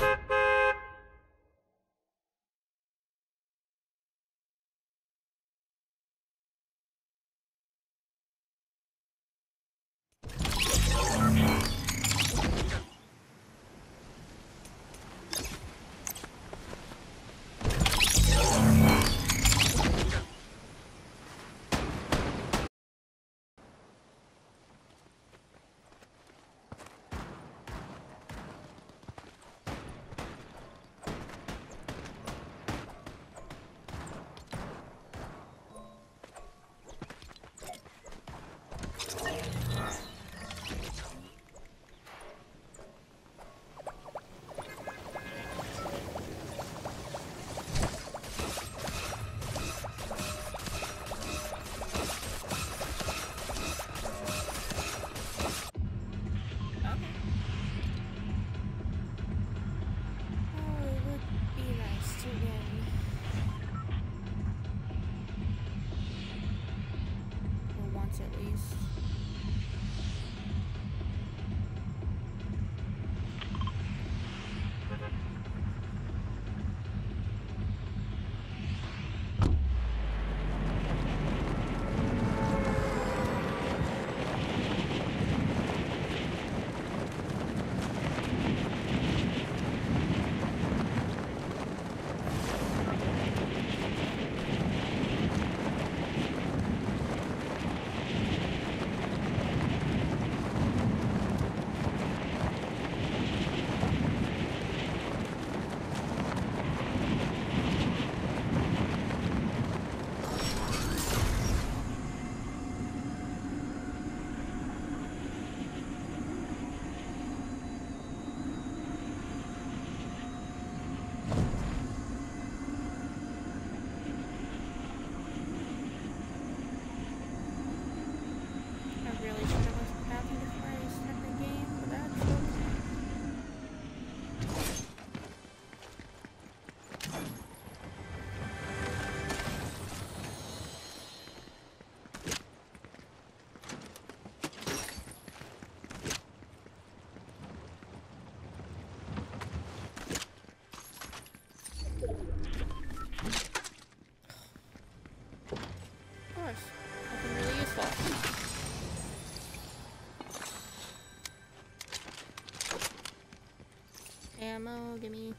Ammo, gimme.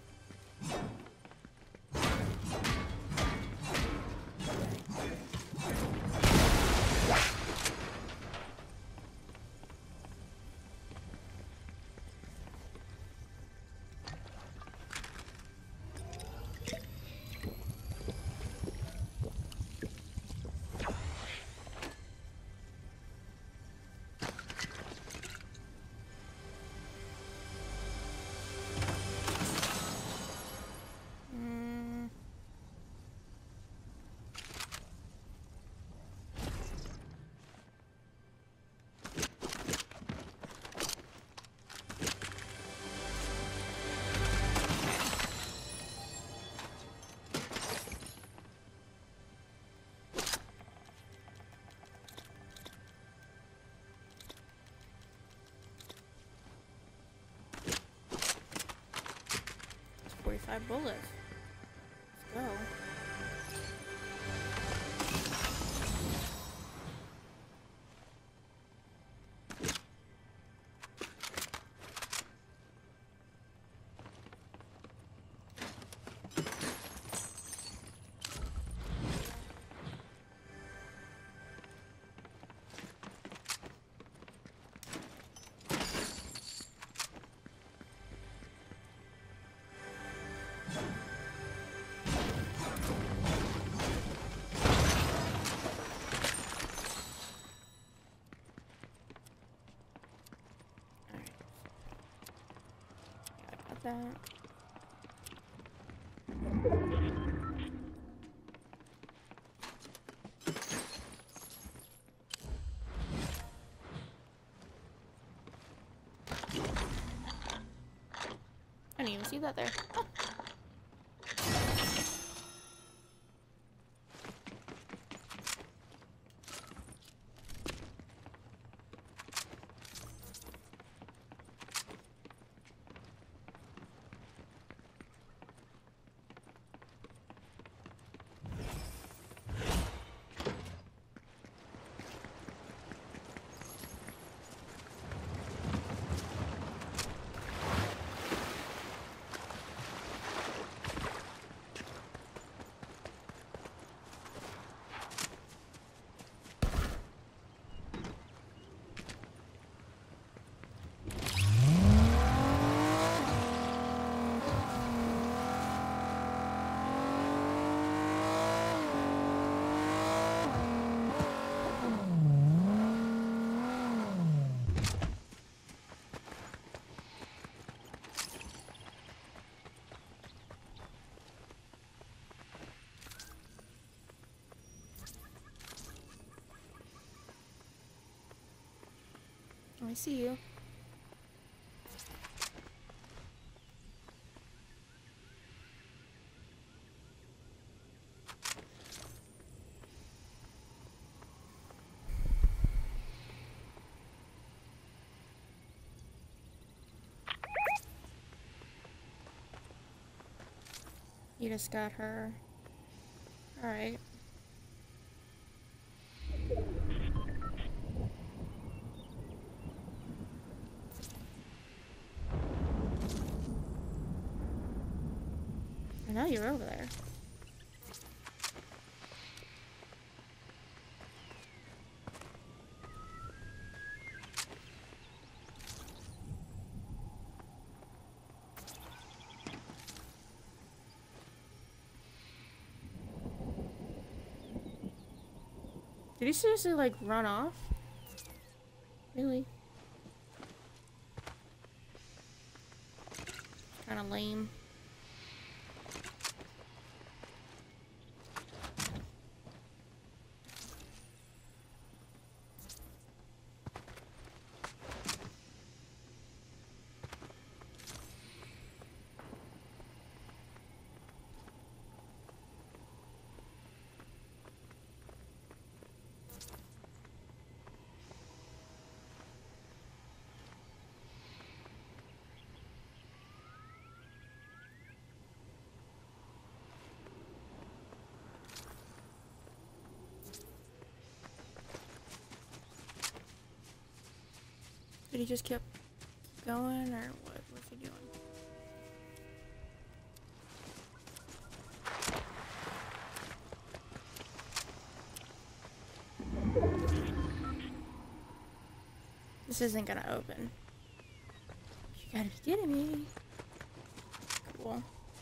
It's 45 bullets. Let's go. That. I didn't even see that there. Oh. I see you. You just got her. Alright. I know you're over there. Did he seriously, like, run off? Really? Kinda lame. Did he just keep going, or what was he doing? This isn't gonna open. You gotta be kidding me. Cool.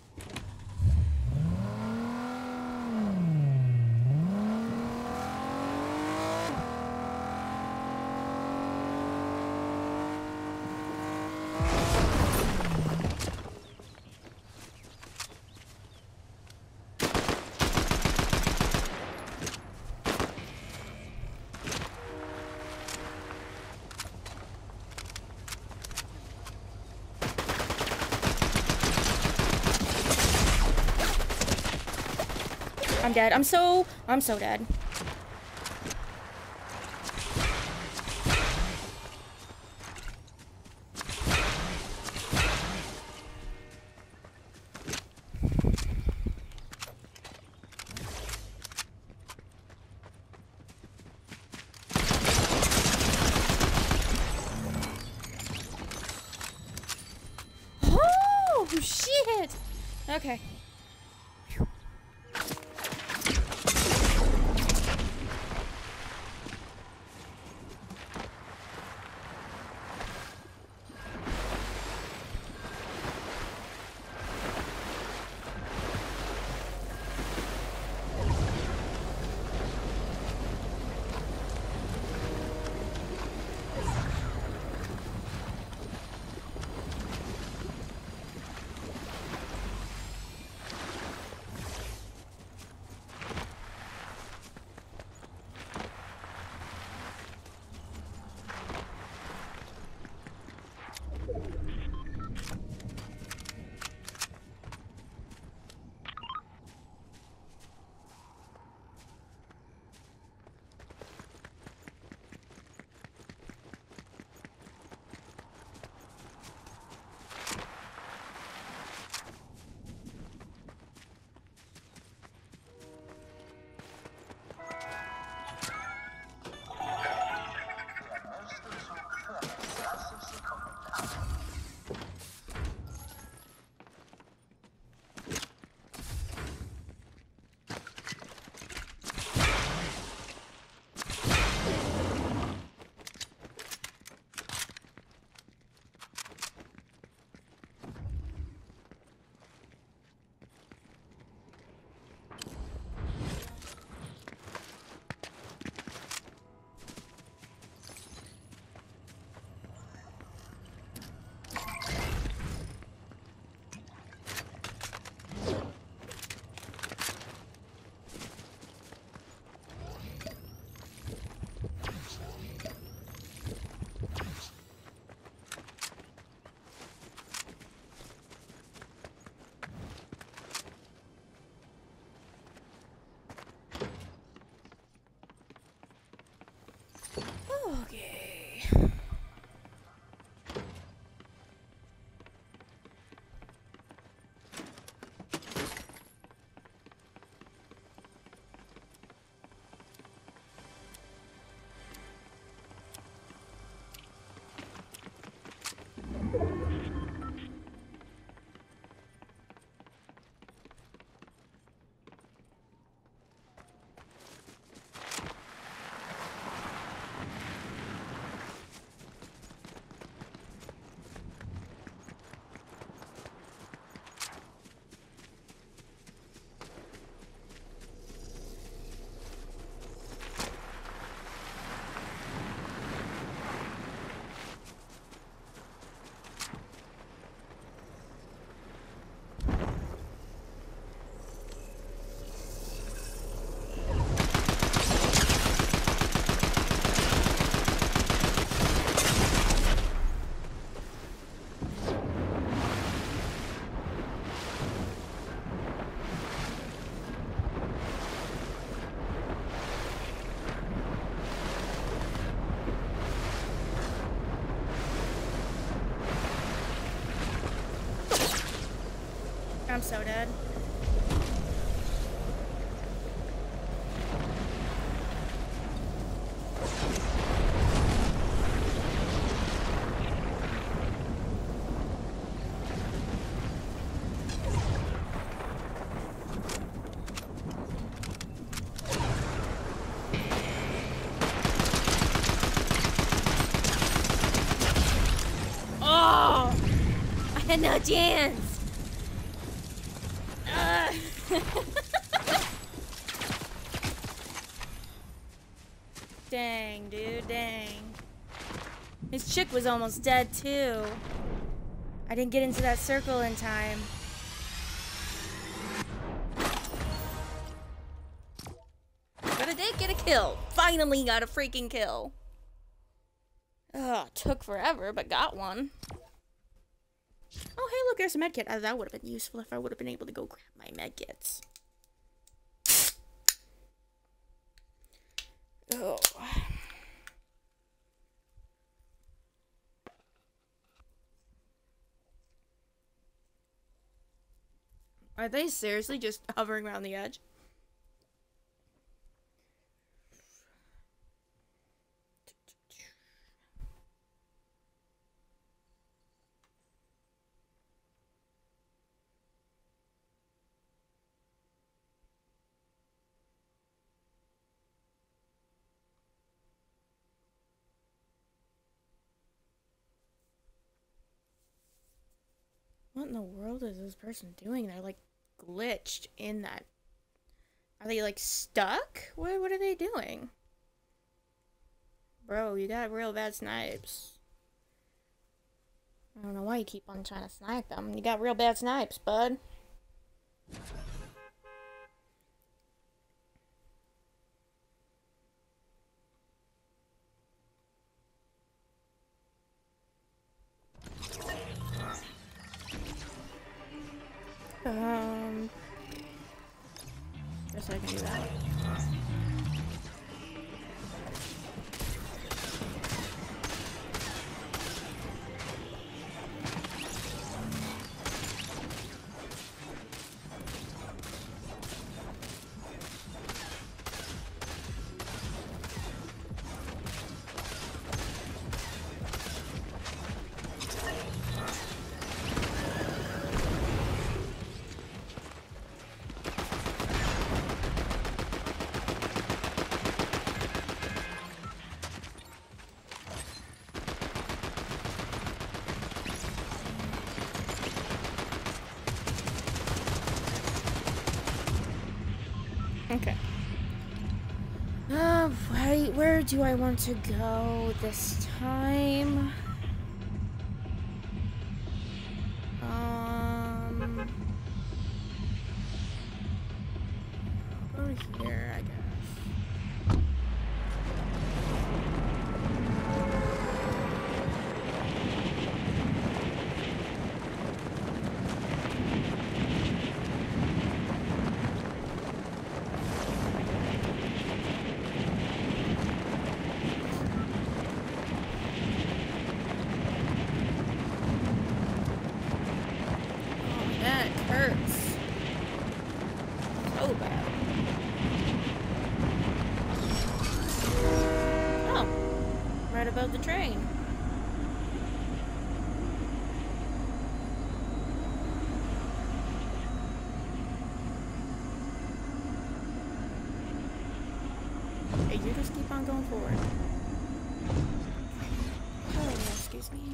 I'm dead. I'm so dead. Oh, shit! Okay. Okay. I'm so dead. Oh! I had no chance! Dang, dude, dang. His chick was almost dead, too. I didn't get into that circle in time. But I did get a kill. Finally got a freaking kill. Ugh, took forever, but got one. Oh, hey, look, there's a medkit. That would have been useful if I would have been able to go grab my medkits. Oh. Are they seriously just hovering around the edge? What in the world is this person doing? They're like glitched in that. Are they like stuck? What are they doing? Bro, you got real bad snipes. I don't know why you keep on trying to snipe them. You got real bad snipes, bud. Guess I can do that. Okay. Right, where do I want to go this time? I'll go here, I guess. right above the train. Hey, you just keep on going forward. Oh, excuse me.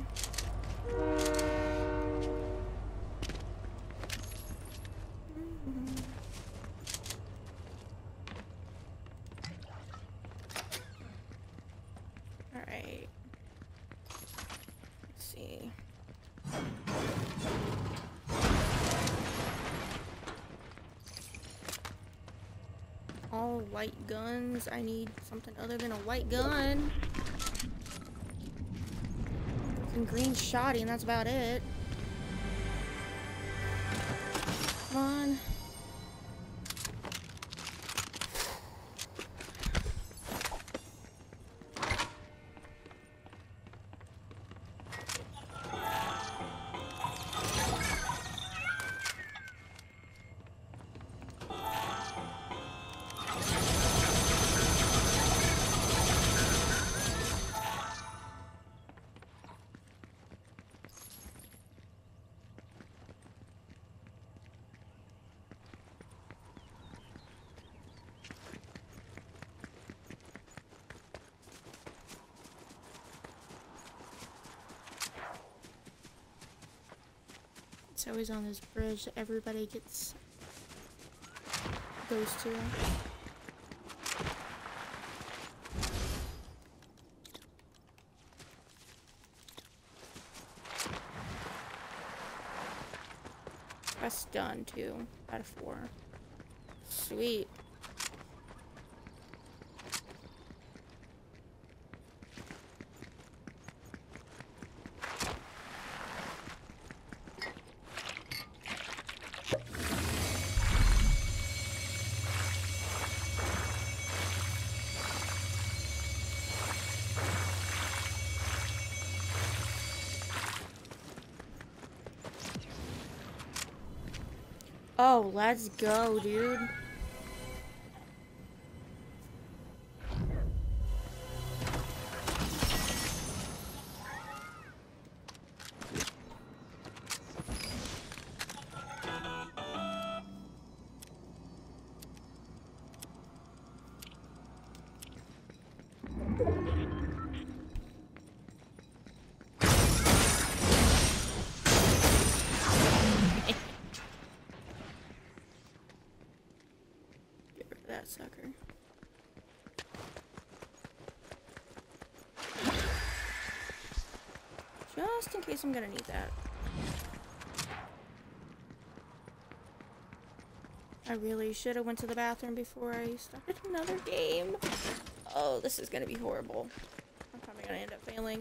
Alright. Let's see. All white guns. I need something other than a white gun. Some green shoddy, and that's about it. Come on. It's always on this bridge that everybody goes to. That's done too, out of 4. Sweet. Oh, let's go, dude. That sucker. Just in case I'm gonna need that. I really should have went to the bathroom before I started another game. Oh, this is gonna be horrible. I'm probably gonna end up failing.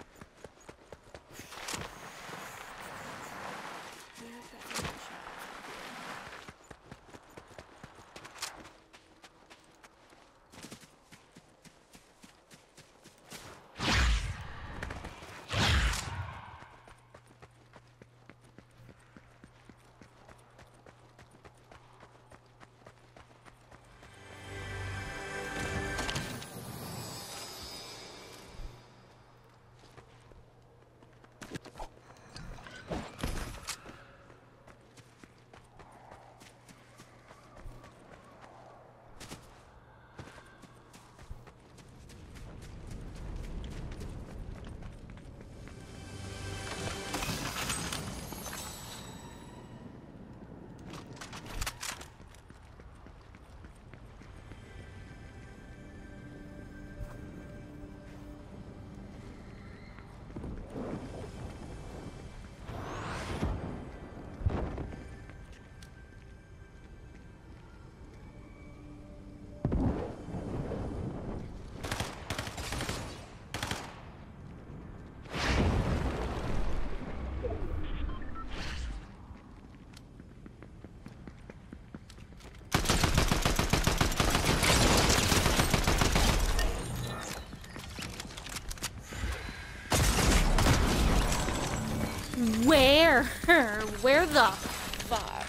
Where? Where the fuck?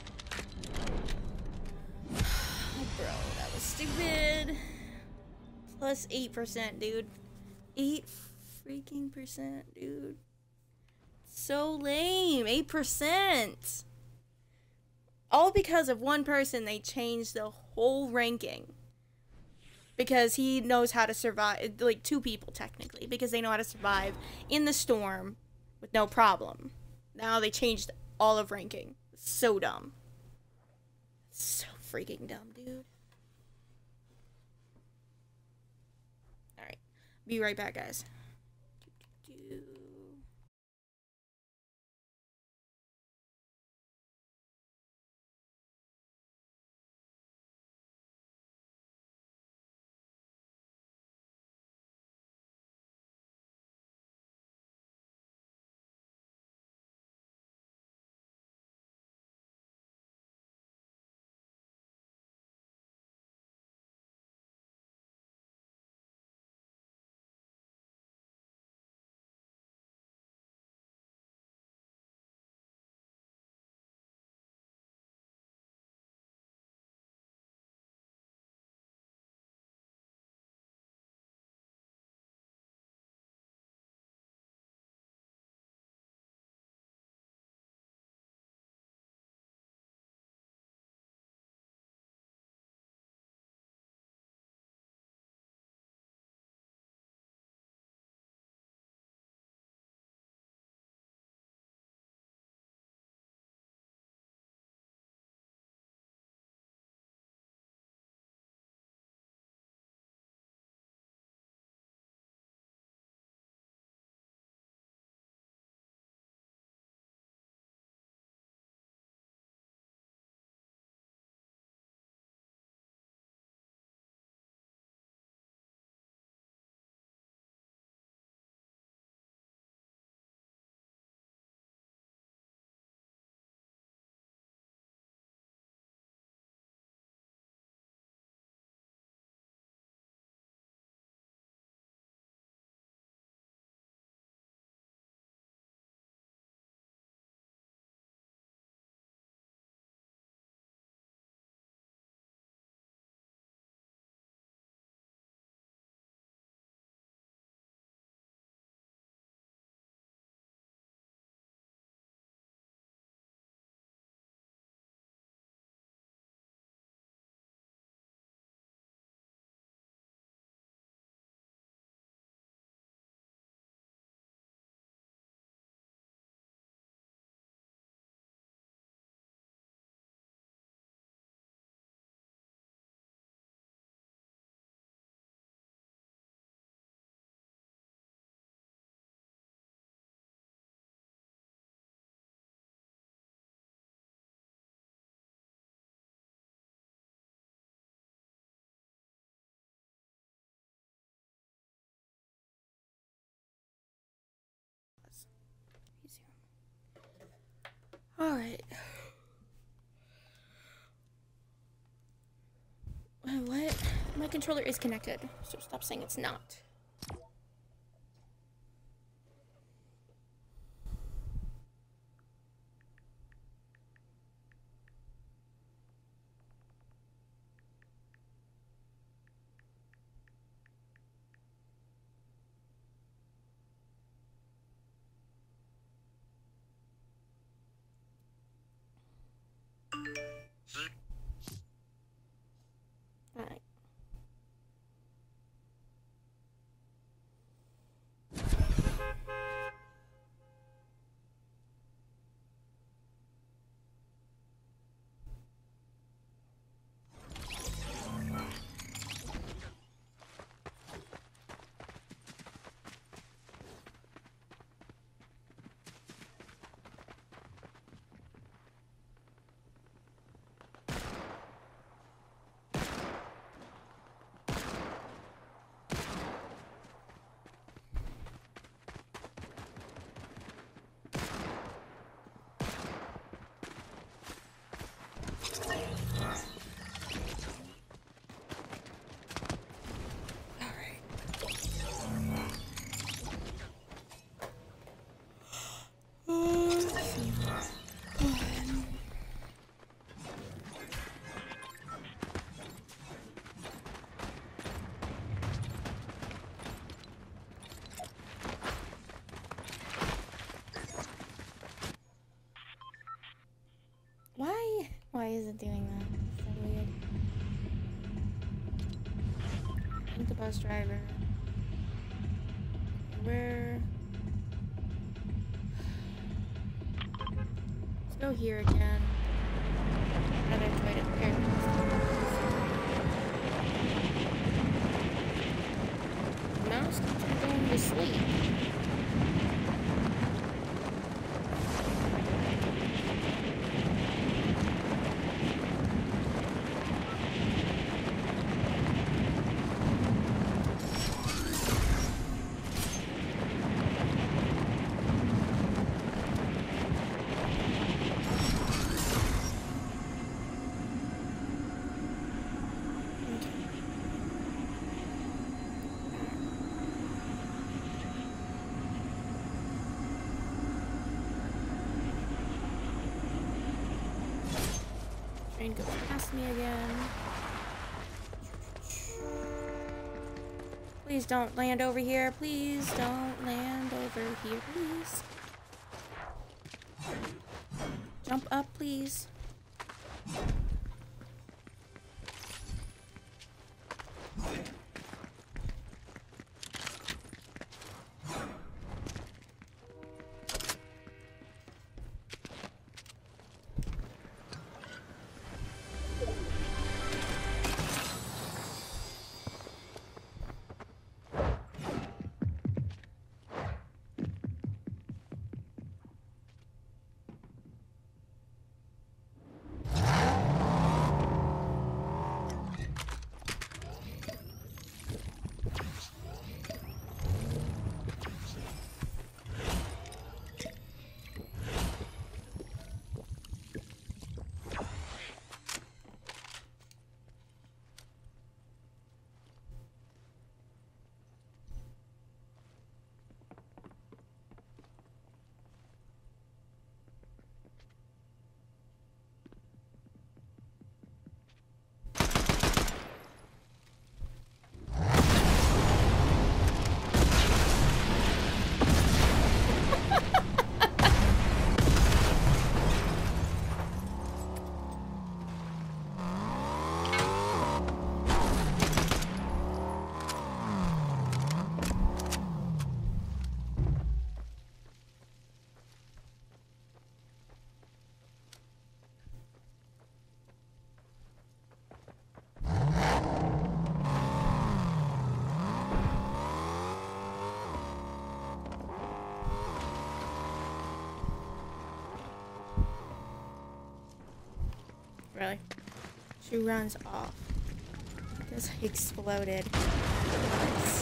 Bro, that was stupid. Plus 8%, dude. 8 freaking percent, dude. So lame. 8%. All because of one person, they changed the whole ranking. Because he knows how to survive. Like, 2 people, technically. Because they know how to survive in the storm with no problem. Now they changed all of ranking. So dumb. So freaking dumb, dude. Alright. Be right back, guys. Alright. What? My controller is connected, so stop saying it's not. Alright. is it doing that? It's so weird. I think the bus driver. Where? Let's go here again. Another toilet. There it is. The mouse keeps on going to sleep. Train goes past me again. Please don't land over here. Please don't land over here, please. Jump up, please. Really? She runs off. Because I exploded. Nice.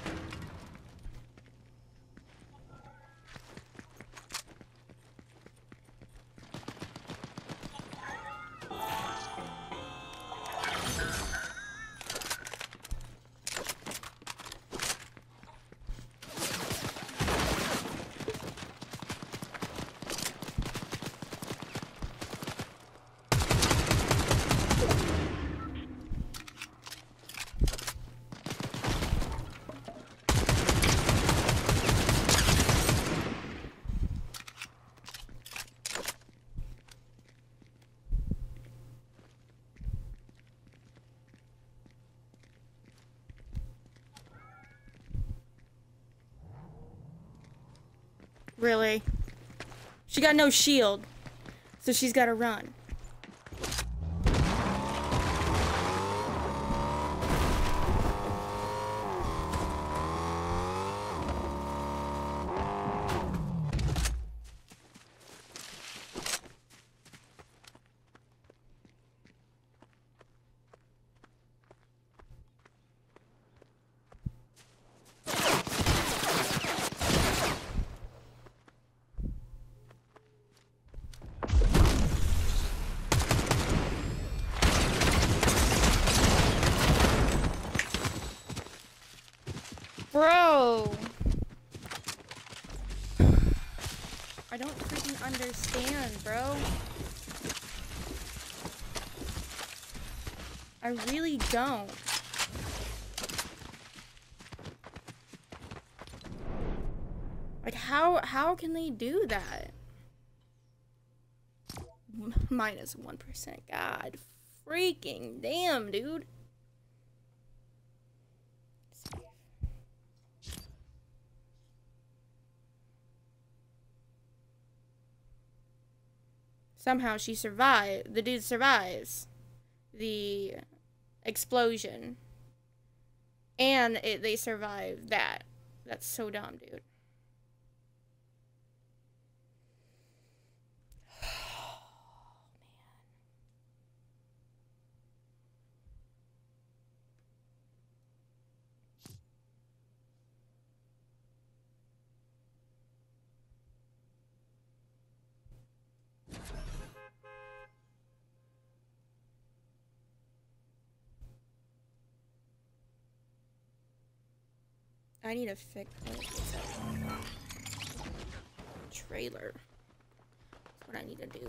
Really? She got no shield, so she's gotta run. Bro! I don't freaking understand, bro. I really don't. Like, how can they do that? Minus 1%. God freaking damn, dude. Somehow she survived. The dude survives the explosion. And they survive that. That's so dumb, dude. I need to fix trailer. That's what I need to do.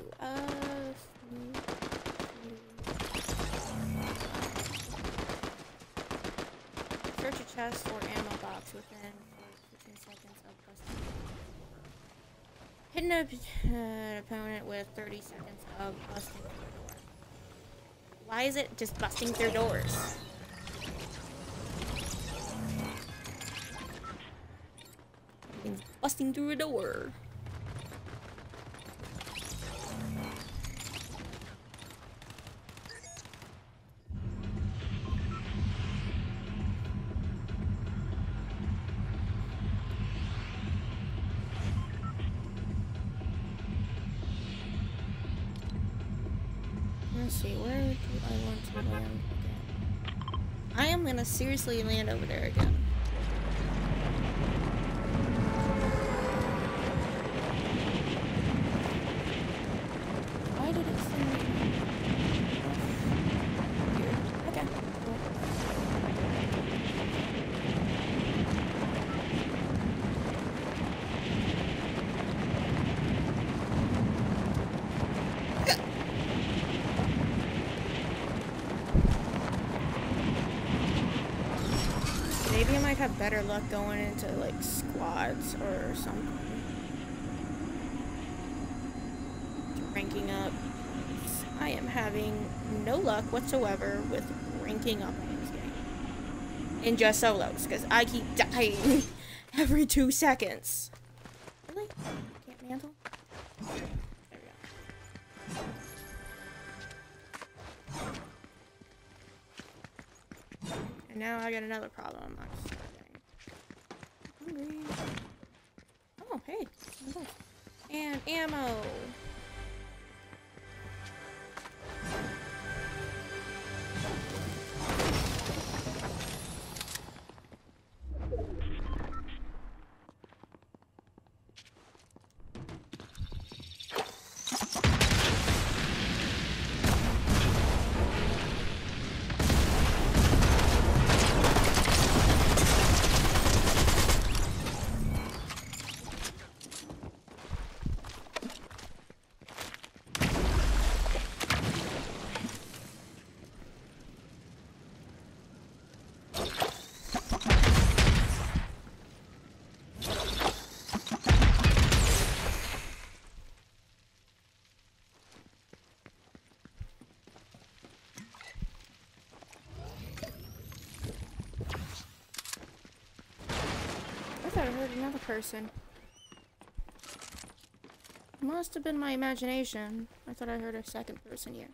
Search a chest or ammo box within 15 seconds of busting. Hit an opponent with 30 seconds of busting through a door. Why is it just busting through doors? Busting through a door. Let's see, where do I want to land again? I am gonna seriously land over there again. Maybe I might have better luck going into like squads or something. Ranking up. I am having no luck whatsoever with ranking up in this game. In just solos, because I keep dying every 2 seconds. Really? Can't mantle? There we go. And now I got another problem. I'm hungry. Oh, hey. And ammo. I thought I heard another person. Must have been my imagination. I thought I heard a second person here.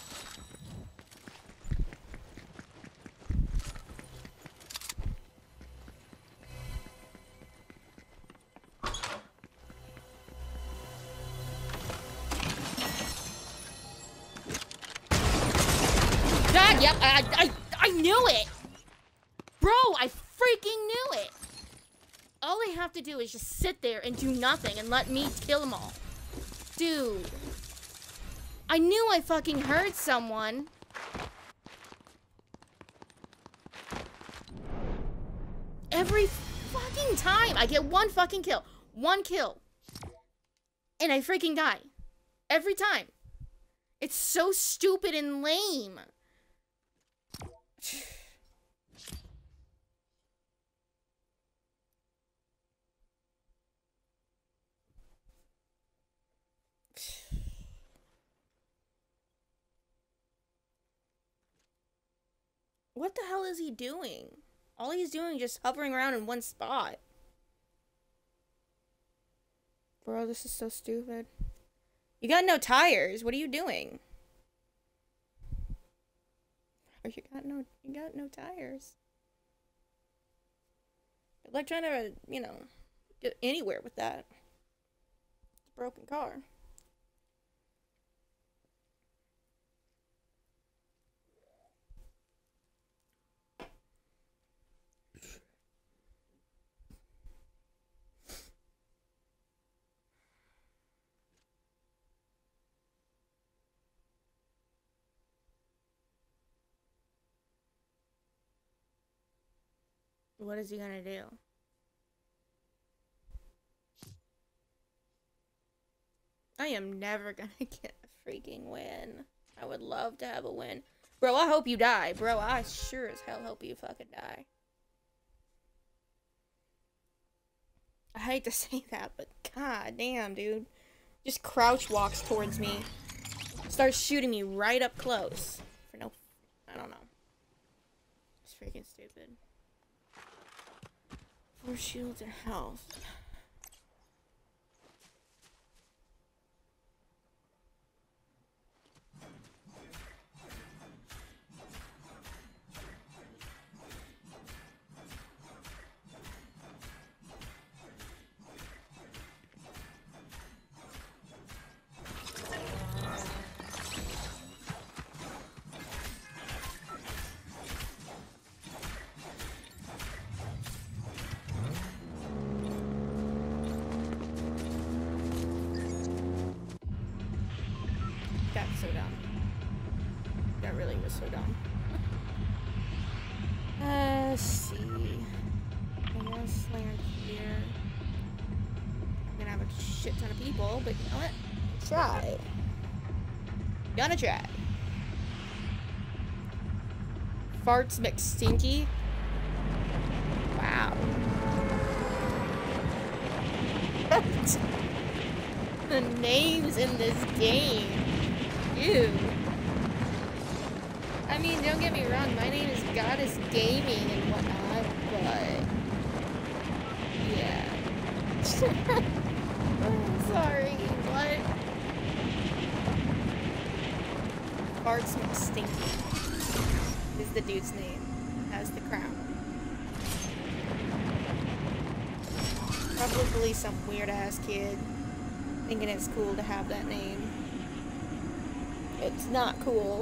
God, yep, I knew it! Bro, I freaking knew it! All I have to do is just sit there and do nothing and let me kill them all. Dude. I knew I fucking heard someone. Every fucking time I get one fucking kill. One kill. And I freaking die. Every time. It's so stupid and lame. What the hell is he doing? All he's doing is just hovering around in one spot. Bro, this is so stupid. You got no tires. What are you doing? You got no tires. Good luck trying to, you know, get anywhere with that. It's a broken car. What is he gonna do? I am never gonna get a freaking win. I would love to have a win. Bro, I hope you die. Bro, I sure as hell hope you fucking die. I hate to say that, but god damn, dude. Just crouch walks towards me. Starts shooting me right up close. For no... I don't know. It's freaking stupid. 4 shields and health. So dumb. That really was so dumb. Let's see. I guess land here. I'm gonna have a shit ton of people, but you know what? Try. Gonna try. Farts McStinky. Wow. The names in this game. Ew. I mean, don't get me wrong, my name is Goddess Gaming and whatnot, but... yeah. I'm sorry, what? Farts McStinky is the dude's name. Has the crown. Probably some weird-ass kid thinking it's cool to have that name. It's not cool.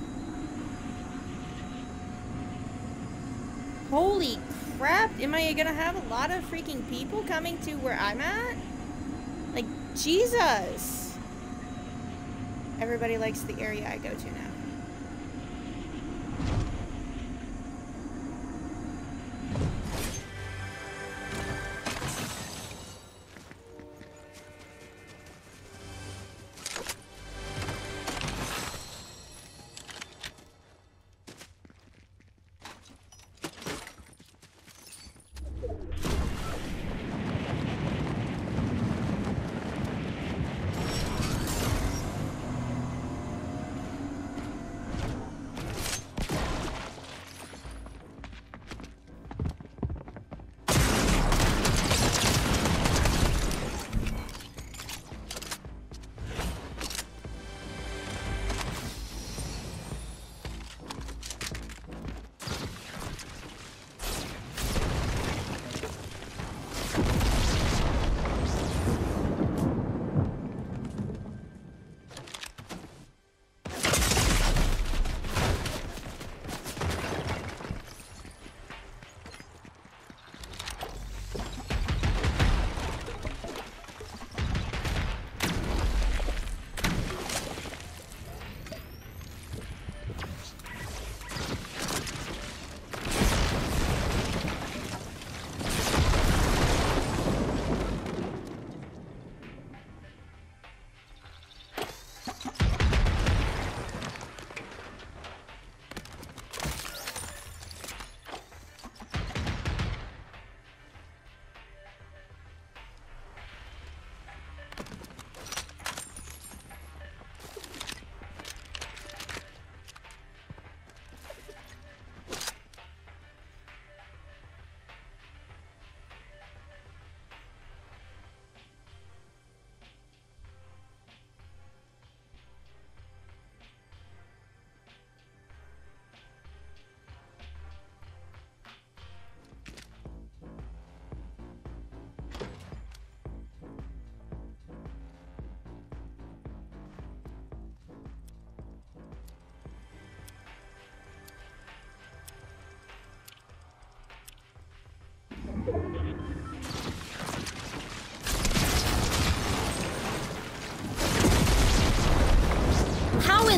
Holy crap! Am I gonna have a lot of freaking people coming to where I'm at? Like, Jesus! Everybody likes the area I go to now.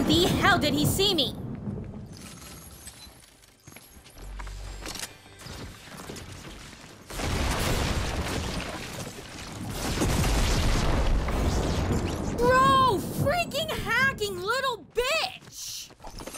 the hell did he see me? Bro, freaking hacking little bitch!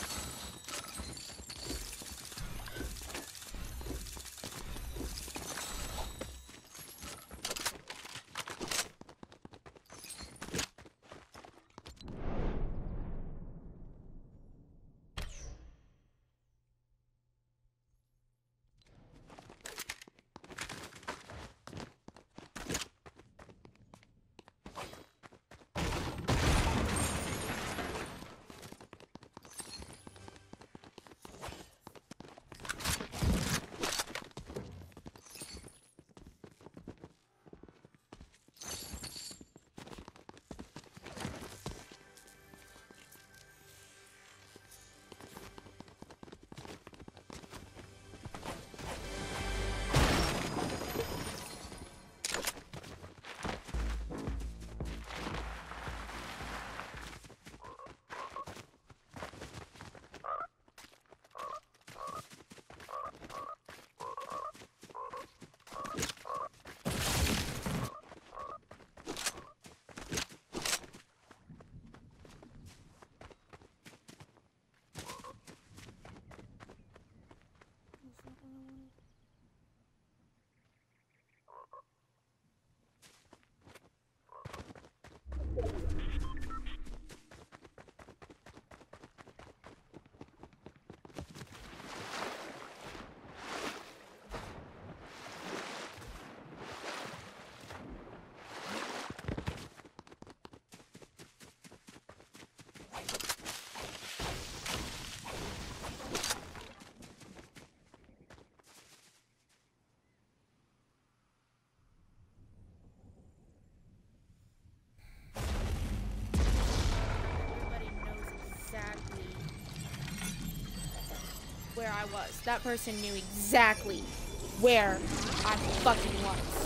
Where I was. That person knew exactly where I fucking was.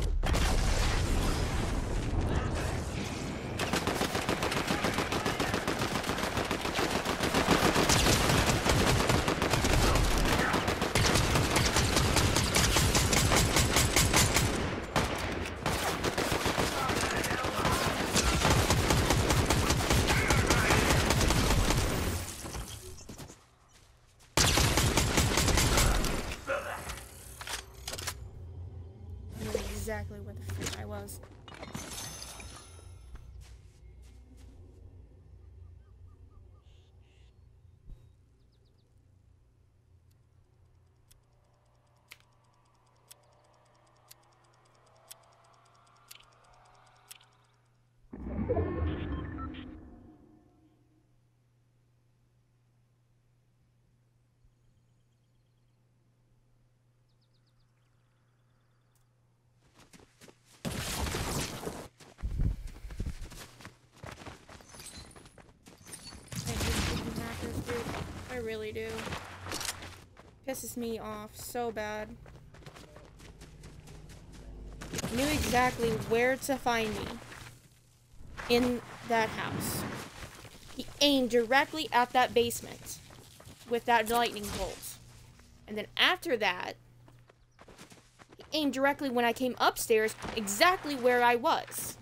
Exactly where the frick I was. I really do. Pisses me off so bad. Knew exactly where to find me in that house. He aimed directly at that basement with that lightning bolt. And then after that, he aimed directly when I came upstairs, exactly where I was.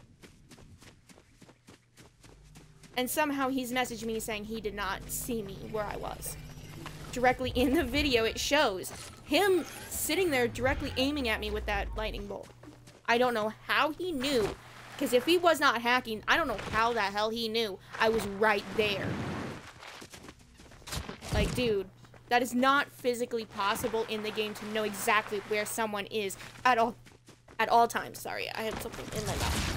And somehow he's messaged me saying he did not see me where I was. Directly in the video, it shows him sitting there directly aiming at me with that lightning bolt. I don't know how he knew, because if he was not hacking, I don't know how the hell he knew I was right there. Like, dude, that is not physically possible in the game to know exactly where someone is at all times. Sorry, I had something in my mouth.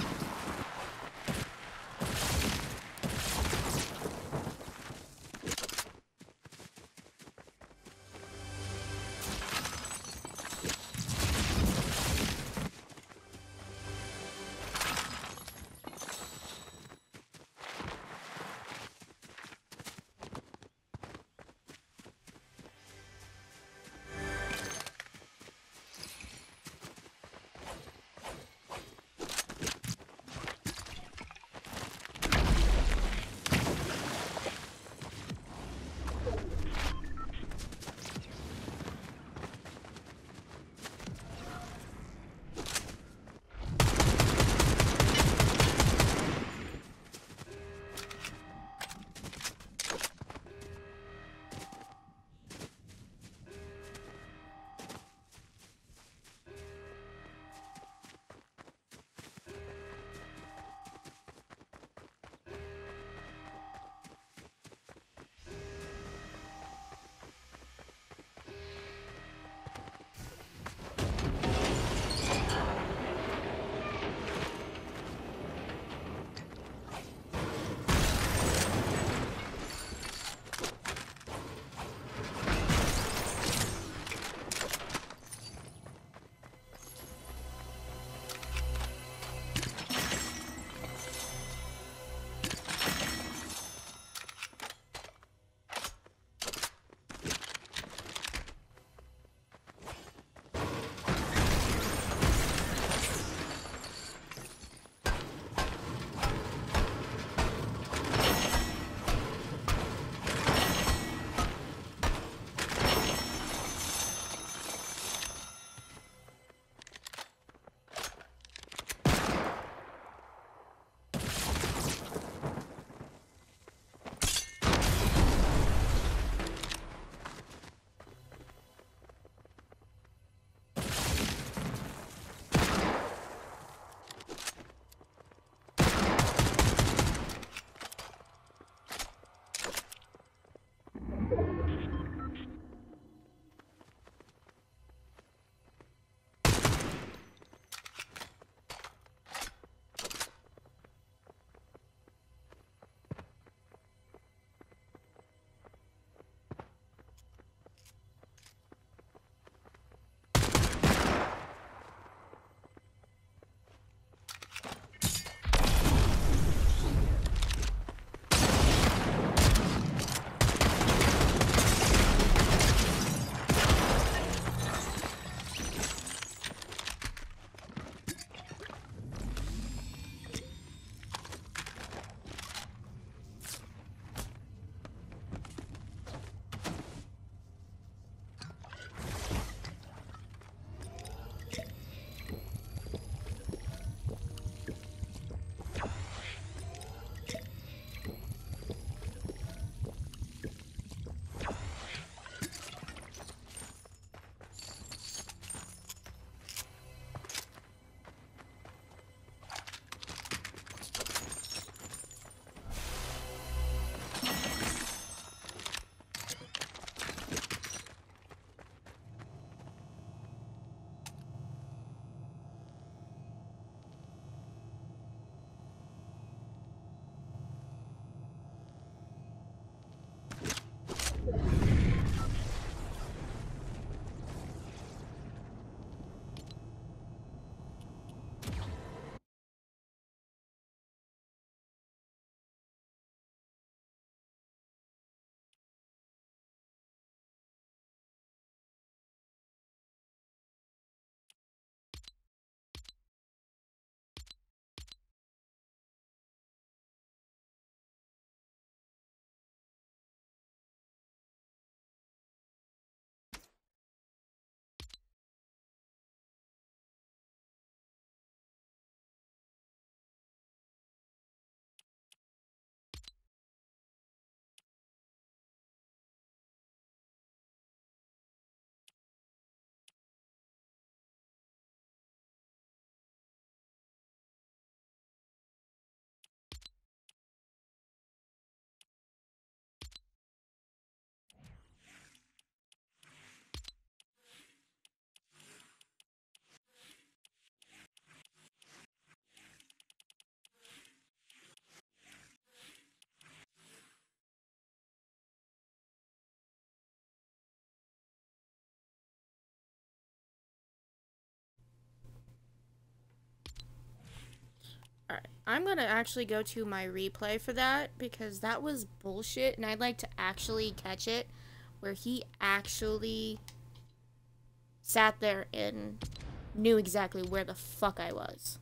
Alright, I'm gonna actually go to my replay for that because that was bullshit and I'd like to actually catch it where he actually sat there and knew exactly where the fuck I was.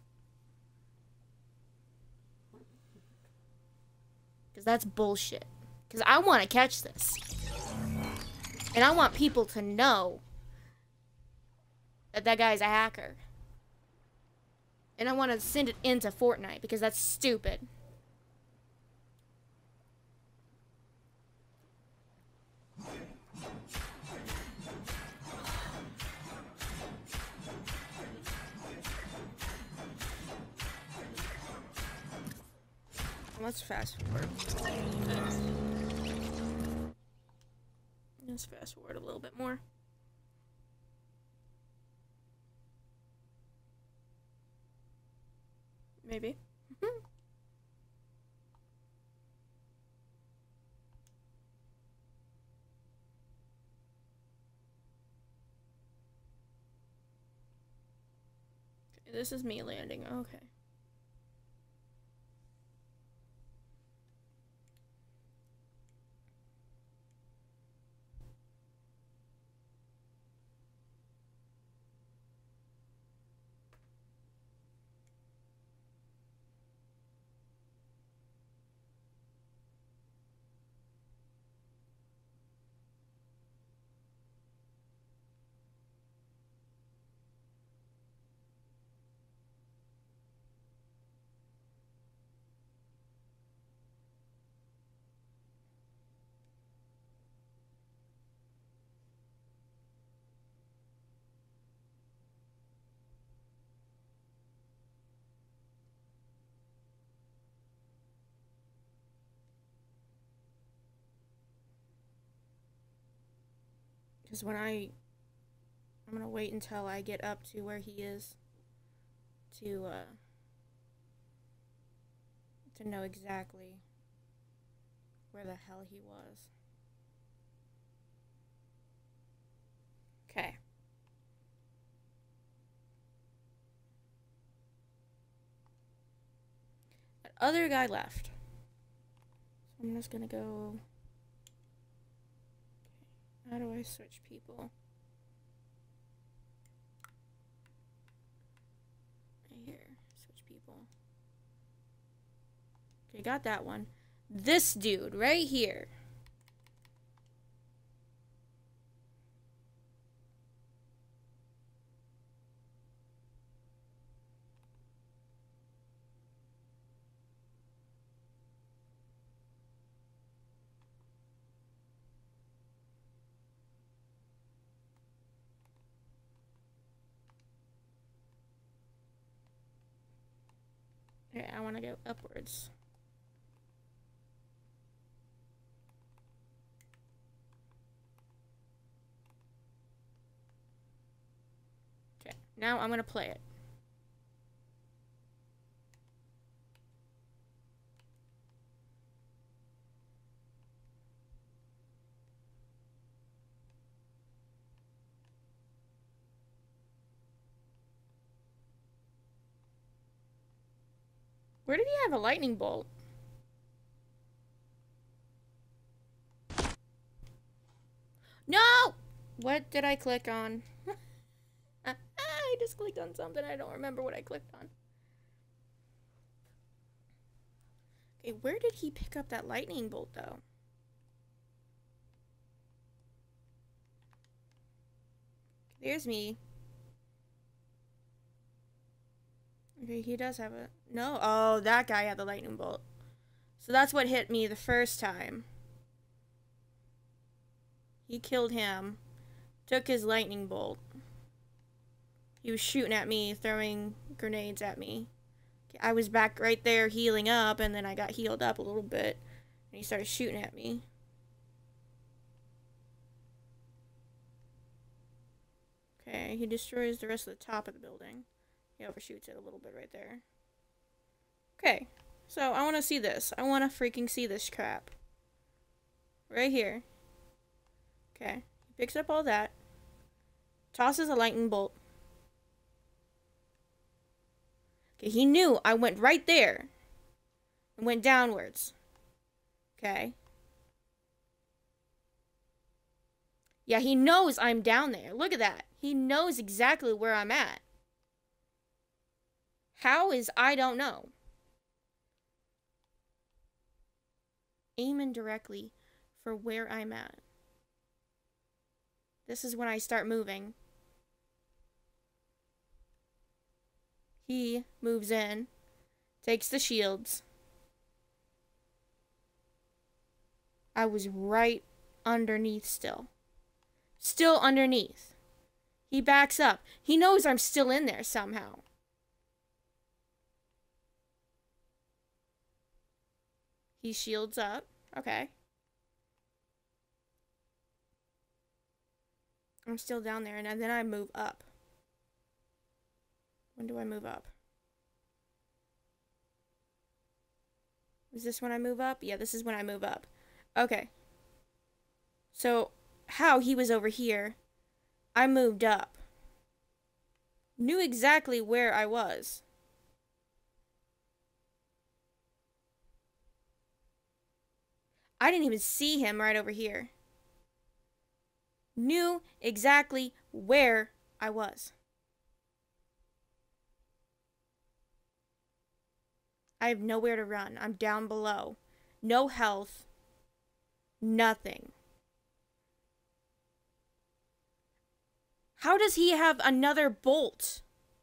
Because that's bullshit. Because I want to catch this. And I want people to know that that guy's a hacker. And I want to send it into Fortnite because that's stupid. Let's fast forward. Let's fast forward a little bit more. Maybe. Okay, this is me landing. Okay. Because when I'm gonna wait until I get up to where he is to know exactly where the hell he was. Okay. That other guy left. So I'm just gonna go. Okay. How do I switch people? Right here. Switch people. Okay, got that one. This dude right here. Okay, I want to go upwards. Okay, now I'm going to play it. Where did he have a lightning bolt? No! What did I click on? I just clicked on something. I don't remember what I clicked on. Okay, where did he pick up that lightning bolt, though? There's me. Okay, he does have a... No. Oh, that guy had the lightning bolt. So that's what hit me the first time. He killed him. Took his lightning bolt. He was shooting at me, throwing grenades at me. I was back right there healing up, and then I got healed up a little bit. And he started shooting at me. Okay, he destroys the rest of the top of the building. He overshoots it a little bit right there. Okay, so I want to see this. I want to freaking see this crap. Right here. Okay, he picks up all that. Tosses a lightning bolt. He knew I went right there. And went downwards. Okay. Yeah, he knows I'm down there. Look at that. He knows exactly where I'm at. How is I don't know. Aiming directly for where I'm at. This is when I start moving. He moves in. Takes the shields. I was right underneath still. Still underneath. He backs up. He knows I'm still in there somehow. He shields up. Okay. I'm still down there, and then I move up. When do I move up? Is this when I move up? Yeah, this is when I move up. Okay. So, how he was over here, I moved up. Knew exactly where I was. I didn't even see him right over here. Knew exactly where I was. I have nowhere to run. I'm down below. No health. Nothing. How does he have another bolt?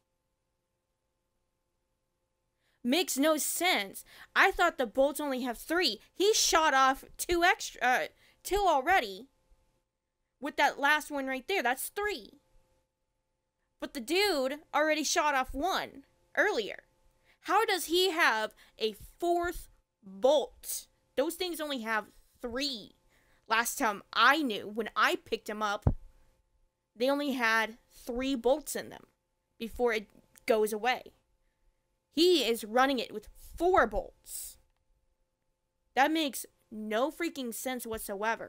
Makes no sense. I thought the bolts only have 3. He shot off 2 already. With that last one right there, that's 3. But the dude already shot off 1 earlier. How does he have a 4th bolt? Those things only have 3. Last time I knew, when I picked him up, they only had 3 bolts in them before it goes away. He is running it with 4 bolts. That makes no freaking sense whatsoever.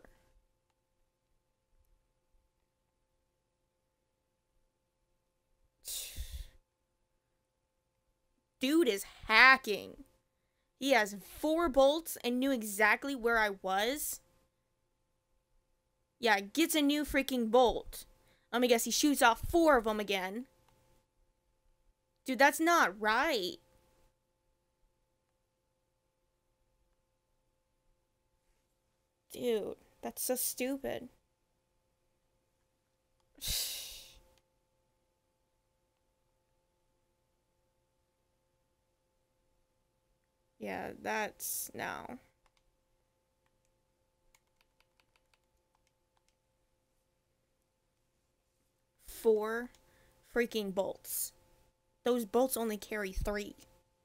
Dude is hacking. He has 4 bolts and knew exactly where I was. Yeah, gets a new freaking bolt. Let me guess, he shoots off 4 of them again. Dude, that's not right. Dude, that's so stupid. Yeah, that's... no. Four freaking bolts. Those bolts only carry 3.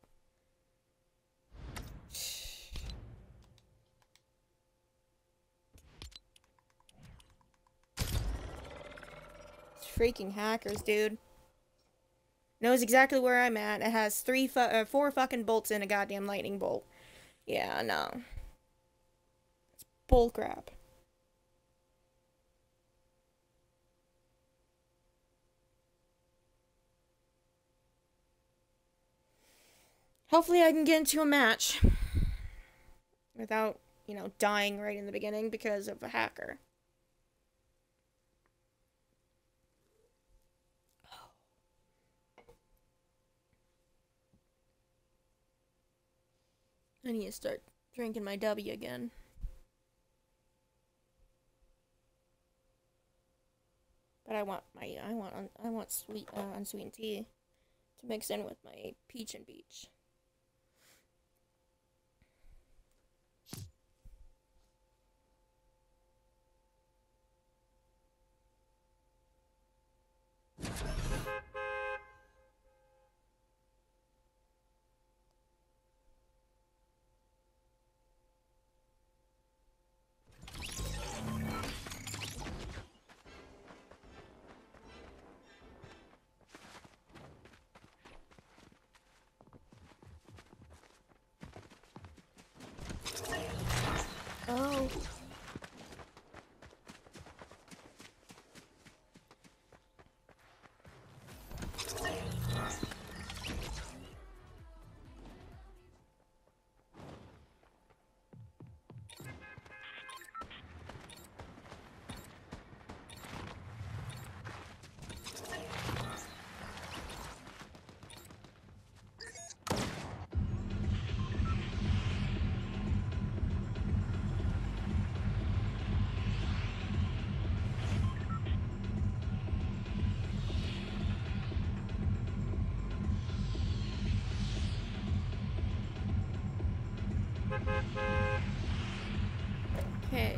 Freaking hackers, dude. Knows exactly where I'm at. It has 4 fucking bolts in a goddamn lightning bolt. Yeah, no. It's bullcrap. Hopefully I can get into a match without, you know, dying right in the beginning because of a hacker. I need to start drinking my W again. But I want sweet unsweetened tea to mix in with my peach and beach. Okay,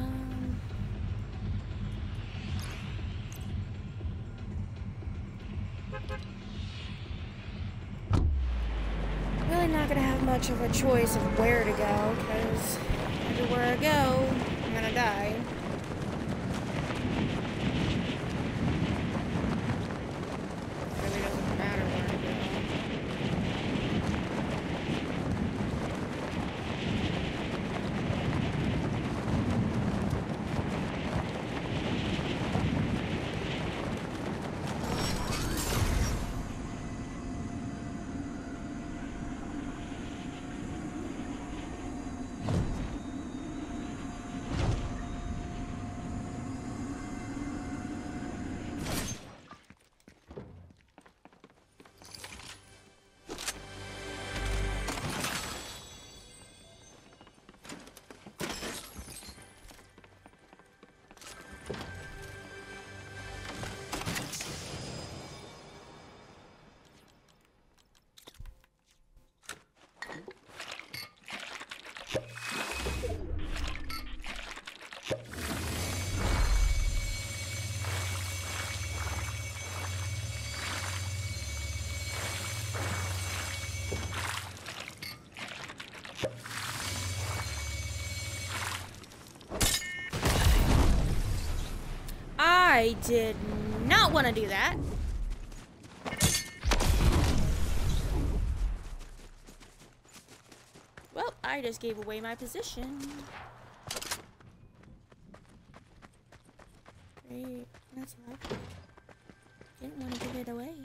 really not gonna have much of a choice of where to go, because everywhere I go, I'm gonna die. Really doesn't matter where I go. I did not want to do that. Well, I just gave away my position. Great. That's lovely. Didn't want to give it away.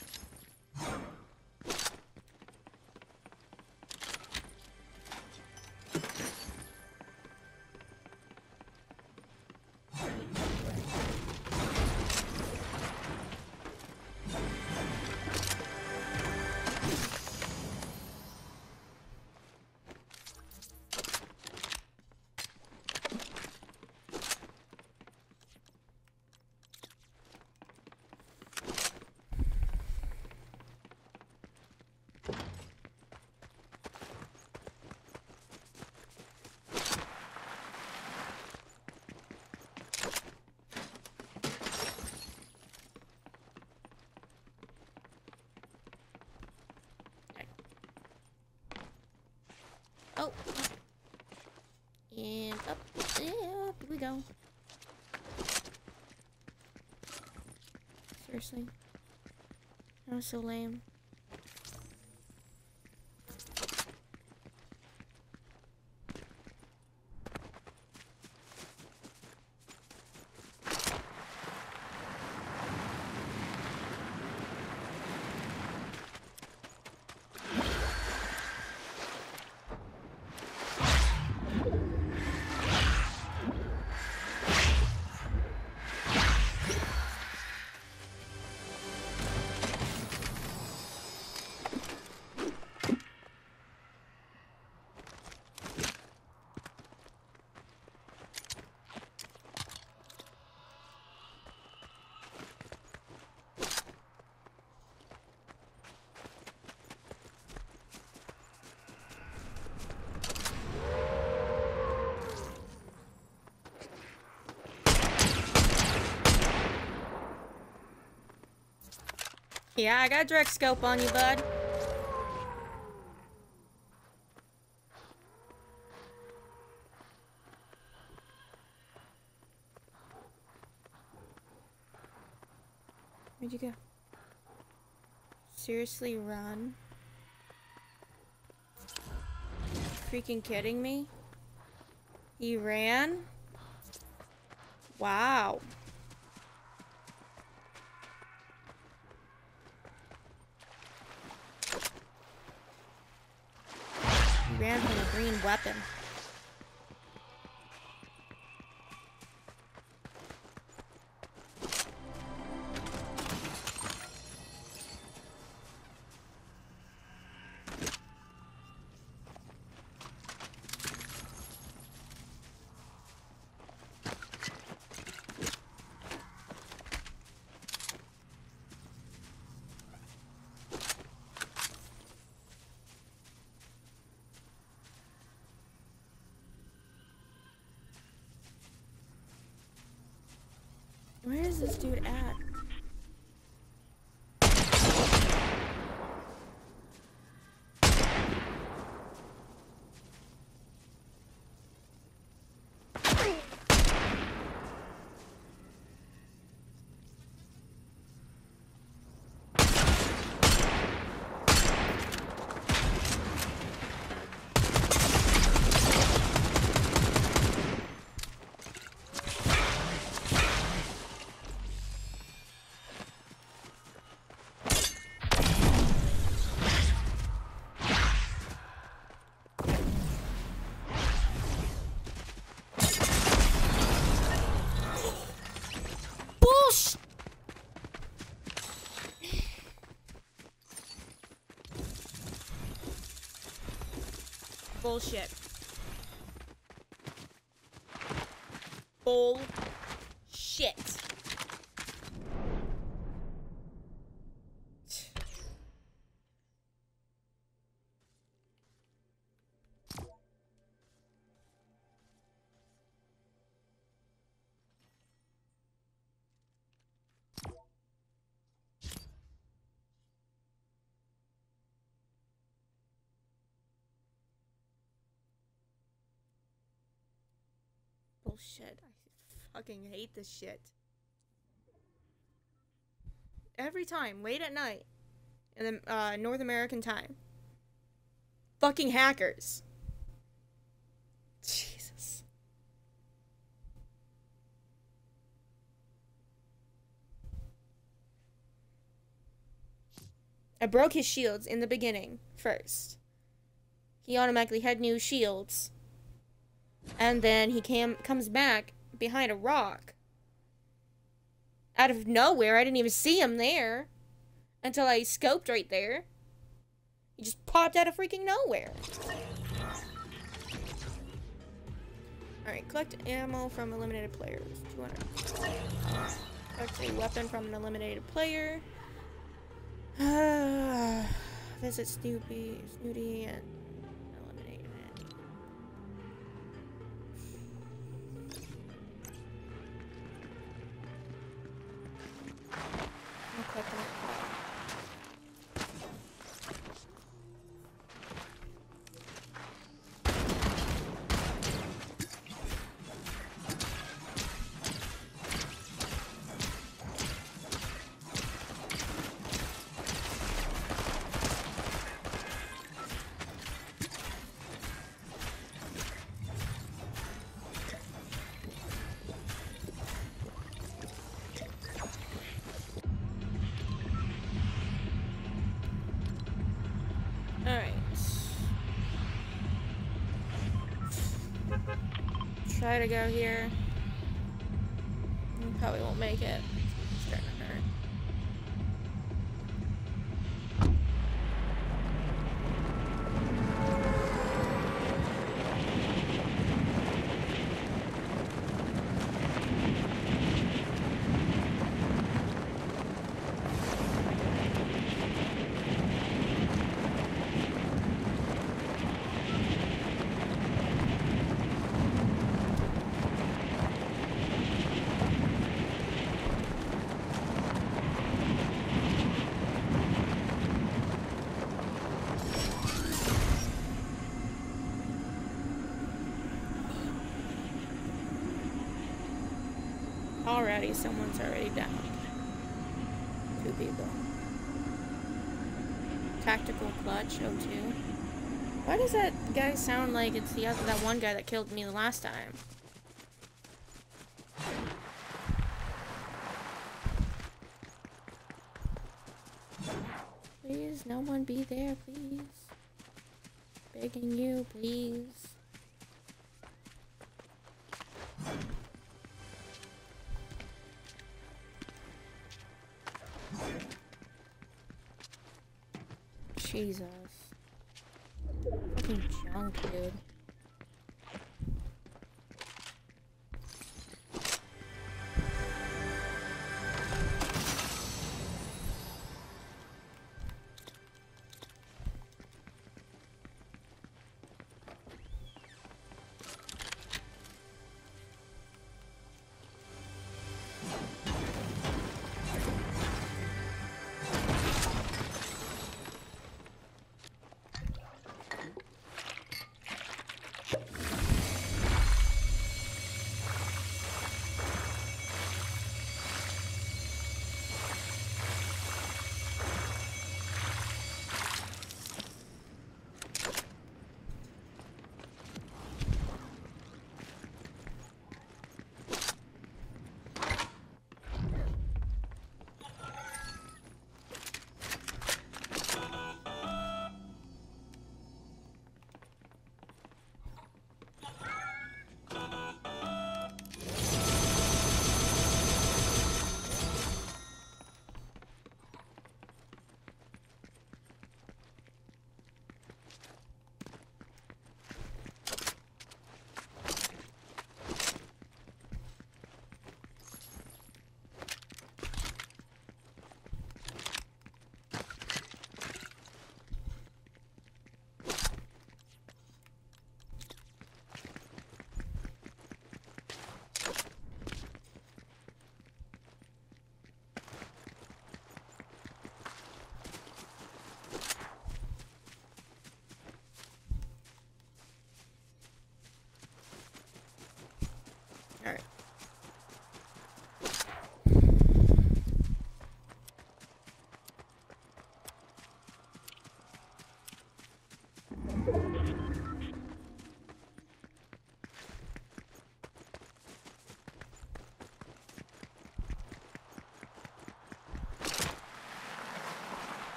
Oh. And up. Yeah, up we go. Seriously. That was so lame. Yeah, I got a direct scope on you, bud. Where'd you go? Seriously, run? Freaking kidding me? He ran? Wow. He ran from a green weapon. is this dude at? Bullshit. Bullshit. Bullshit. I fucking hate this shit. Every time, late at night, in the North American time. Fucking hackers. Jesus. I broke his shields in the beginning first. He automatically had new shields. And then he comes back behind a rock. Out of nowhere, I didn't even see him there. Until I scoped right there. He just popped out of freaking nowhere. Alright, collect ammo from eliminated players. 200. Collect a weapon from an eliminated player. Visit Snooty and eliminate it. I'll collect them. Alright. Try to go here. Probably won't make it. It's starting to hurt. Alrighty, someone's already down. 2 people. Tactical clutch, 02. Why does that guy sound like it's that one guy that killed me the last time? Please, no one be there, please. Begging you, please. Jesus. Fucking junk, dude.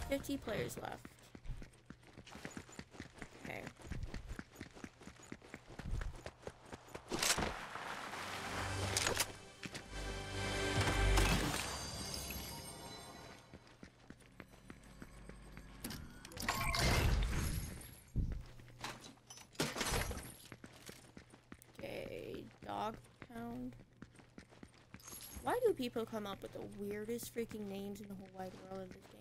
50 players left. Okay. Okay, dog pound. Why do people come up with the weirdest freaking names in the whole wide world of this game?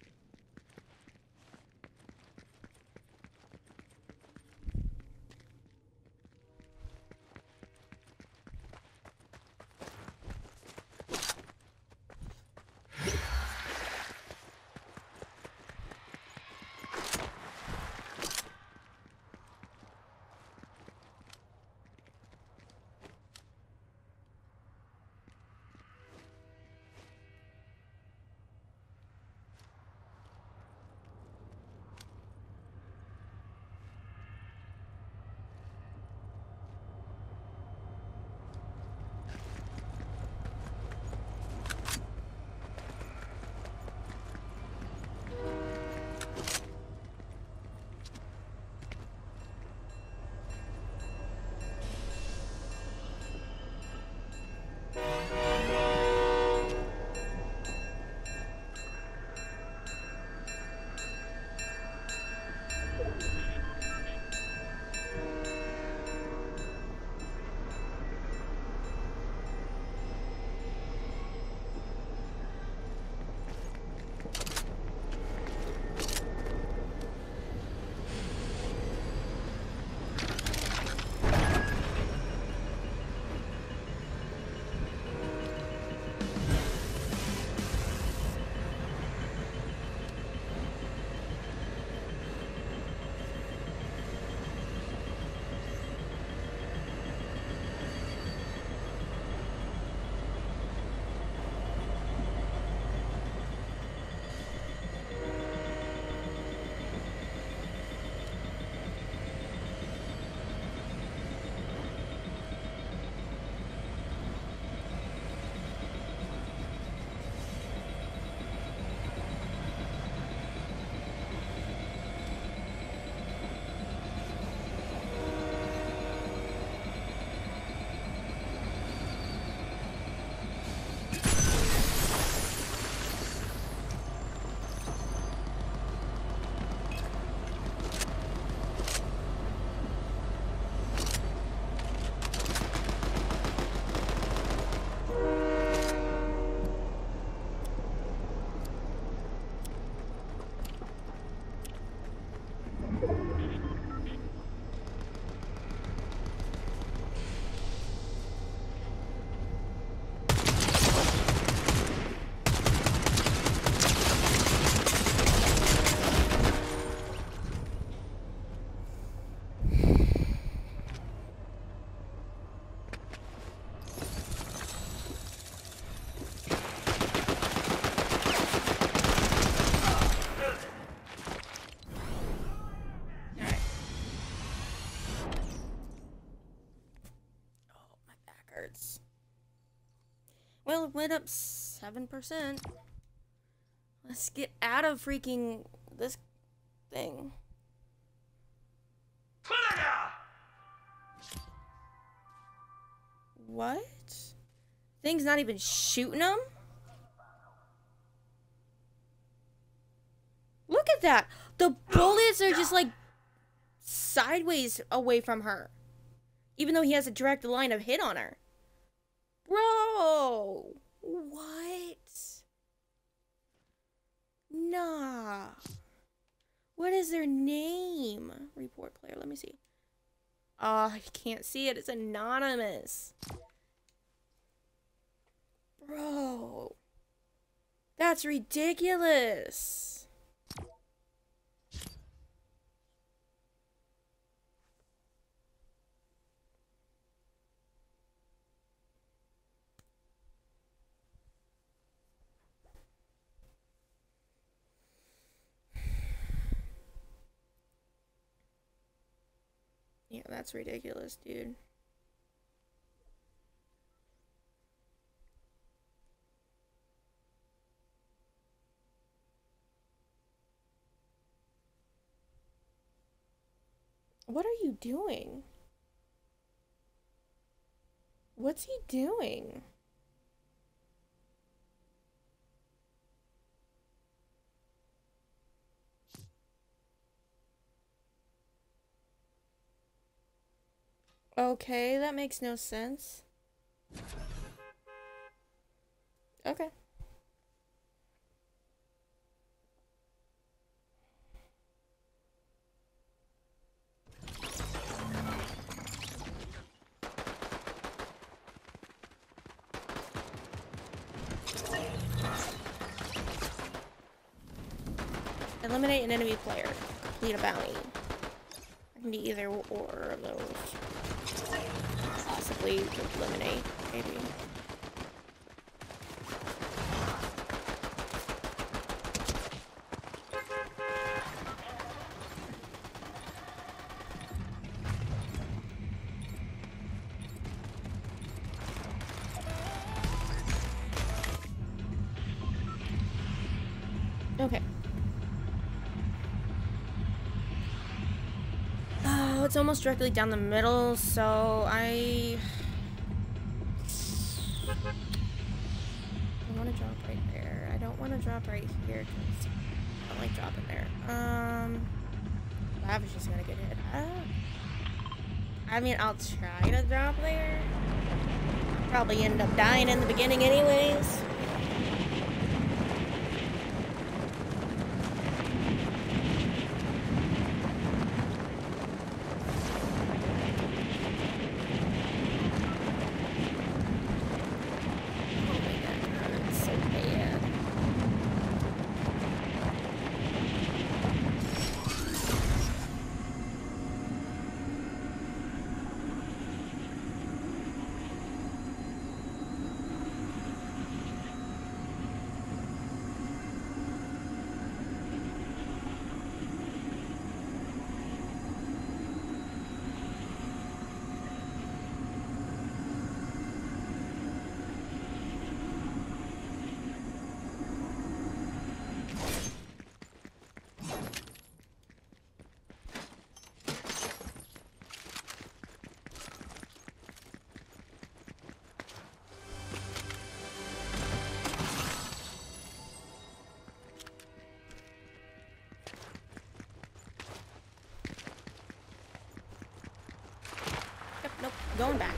Well, it went up 7%. Let's get out of freaking this thing. What? Thing's not even shooting them? Look at that! The bullets are just like sideways away from her. Even though he has a direct line of hit on her. Bro! What? Nah. What is their name? Report player, let me see. I can't see it. It's anonymous. Bro. That's ridiculous. Yeah, that's ridiculous, dude. What are you doing? What's he doing? Okay, that makes no sense. Okay. Eliminate an enemy player. Complete a bounty. I can do either or of those. Possibly eliminate, maybe. Okay. Oh, it's almost directly down the middle, so I want to drop right there. I don't want to drop right here because I don't like dropping there. I was just gonna get hit. I mean, I'll try to drop there. Probably end up dying in the beginning anyways. Nope, going back.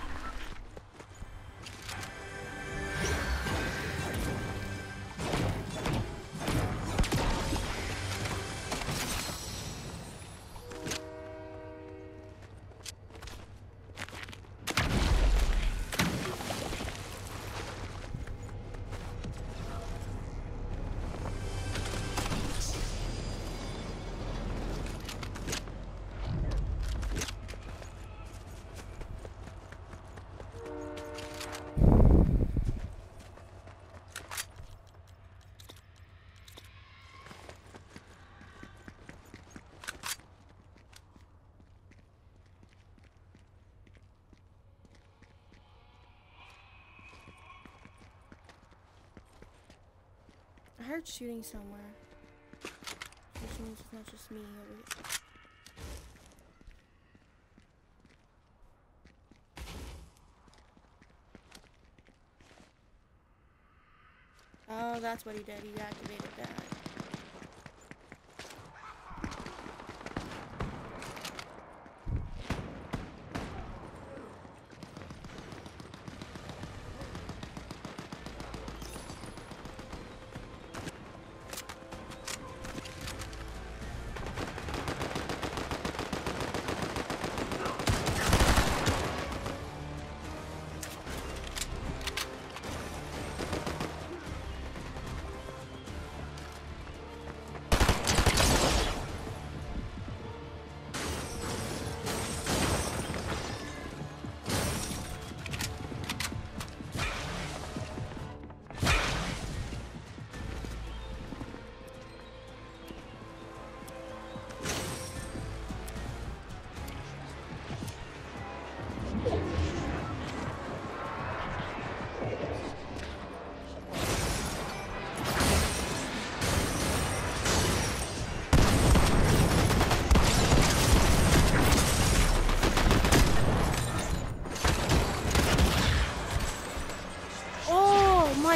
I heard shooting somewhere. Which means it's not just me over here. Oh, that's what he did. He activated that.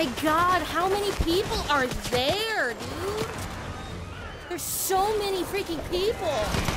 my god, how many people are there, dude? There's so many freaking people.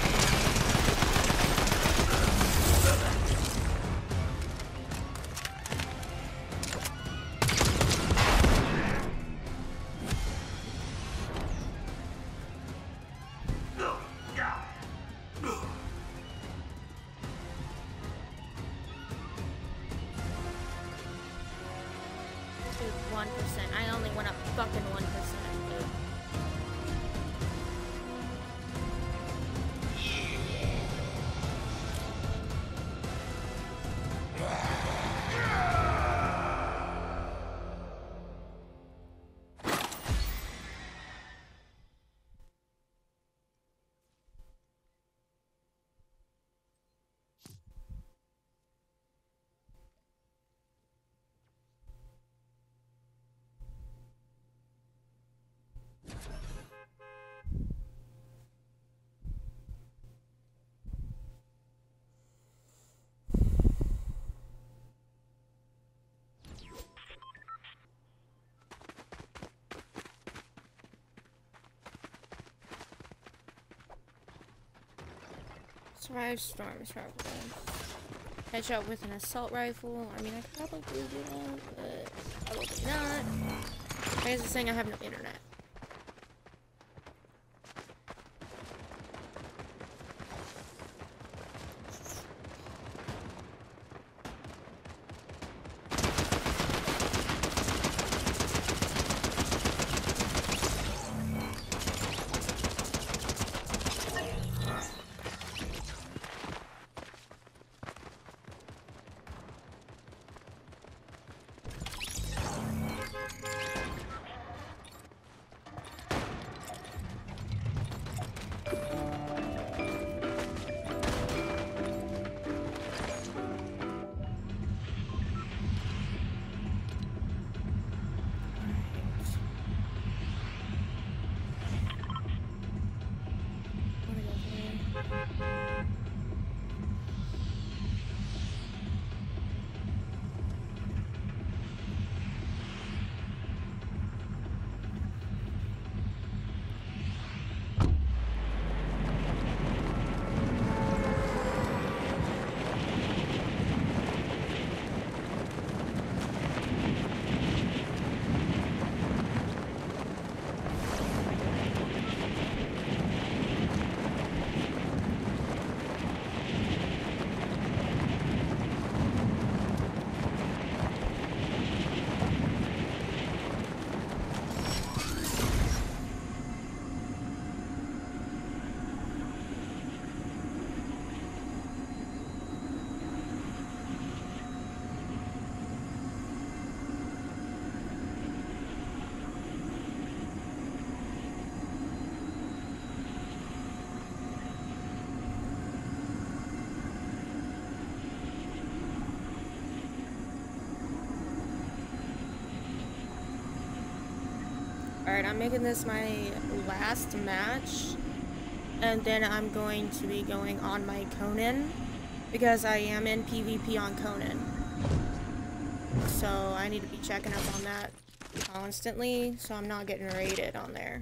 Survive storms, probably. Headshot with an assault rifle. I mean, I could probably do that, but probably not. I guess it's saying I have no internet. Alright, I'm making this my last match, and then I'm going to be going on my Conan, because I am in PvP on Conan. So I need to be checking up on that constantly, so I'm not getting raided on there.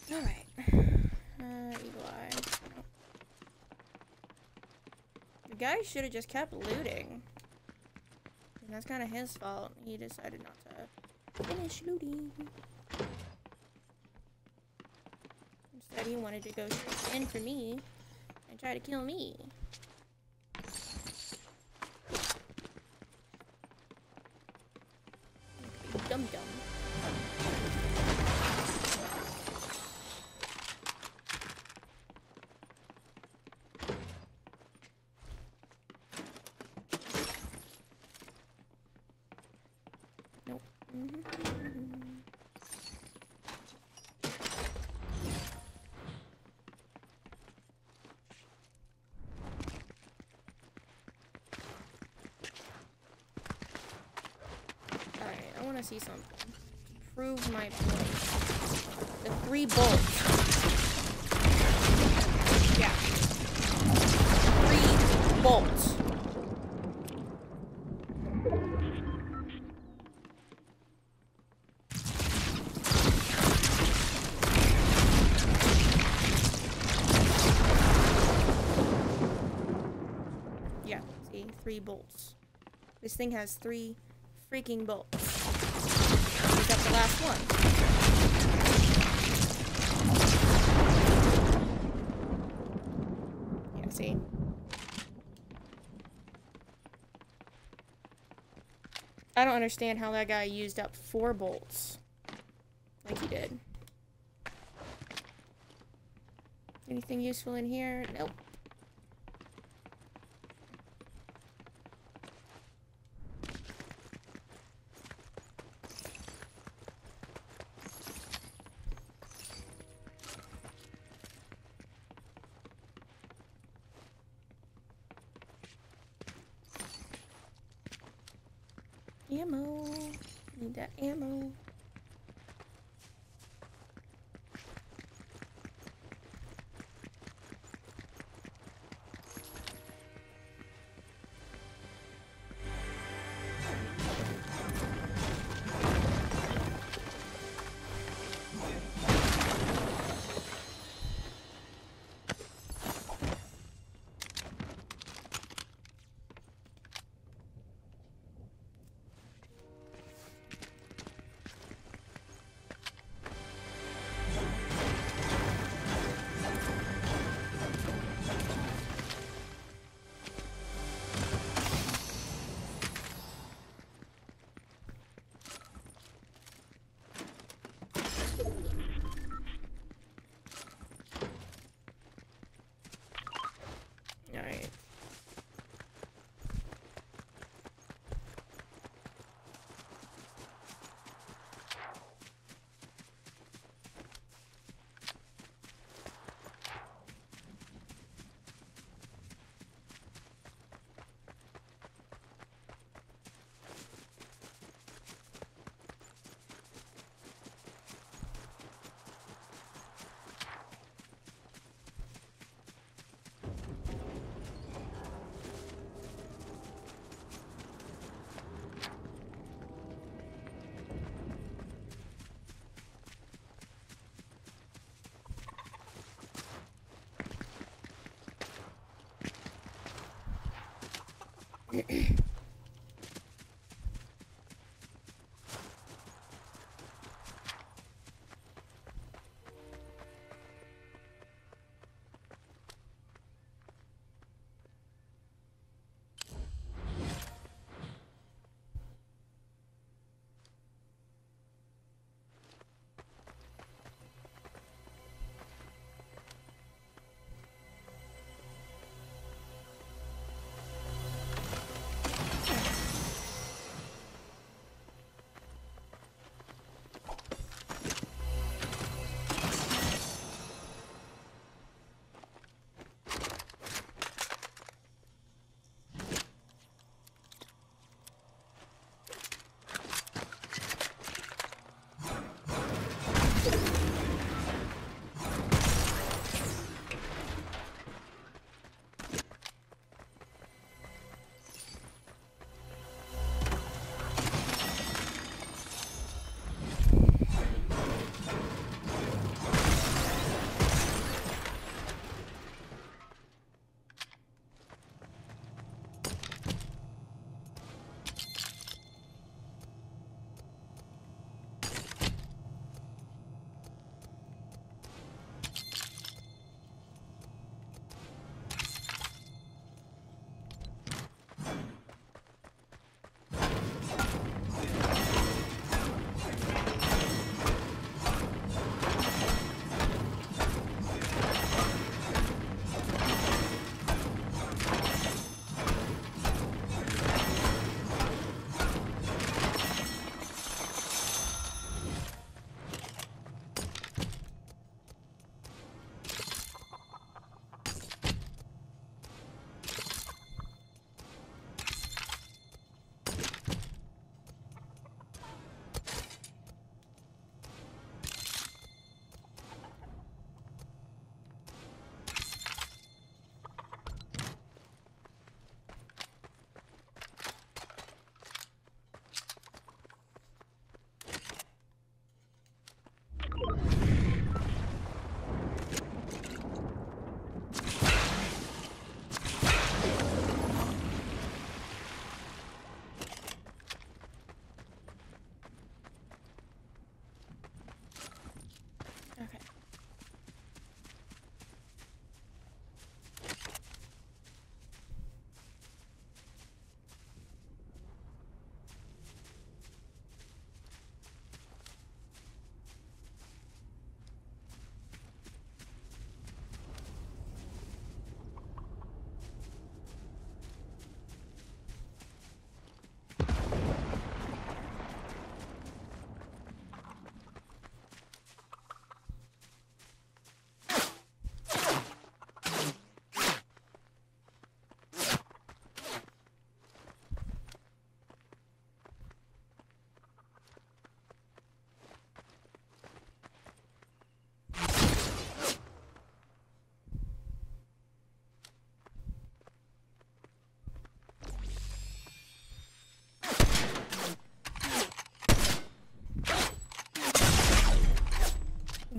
Alright. Eagle eye. Oh. The guy should have just kept looting. And that's kind of his fault. He decided not to finish looting. Instead, he wanted to go straight in for me and try to kill me. Dum-dum. Nope. Alright, I want to see something. Prove my point. The 3 bolts. Yeah. 3 bolts. Yeah, see? 3 bolts. This thing has 3 freaking bolts. Use up the last one. Yeah, see? I don't understand how that guy used up 4 bolts. Like he did. Anything useful in here? Nope. Ammo. Need that ammo. Alright.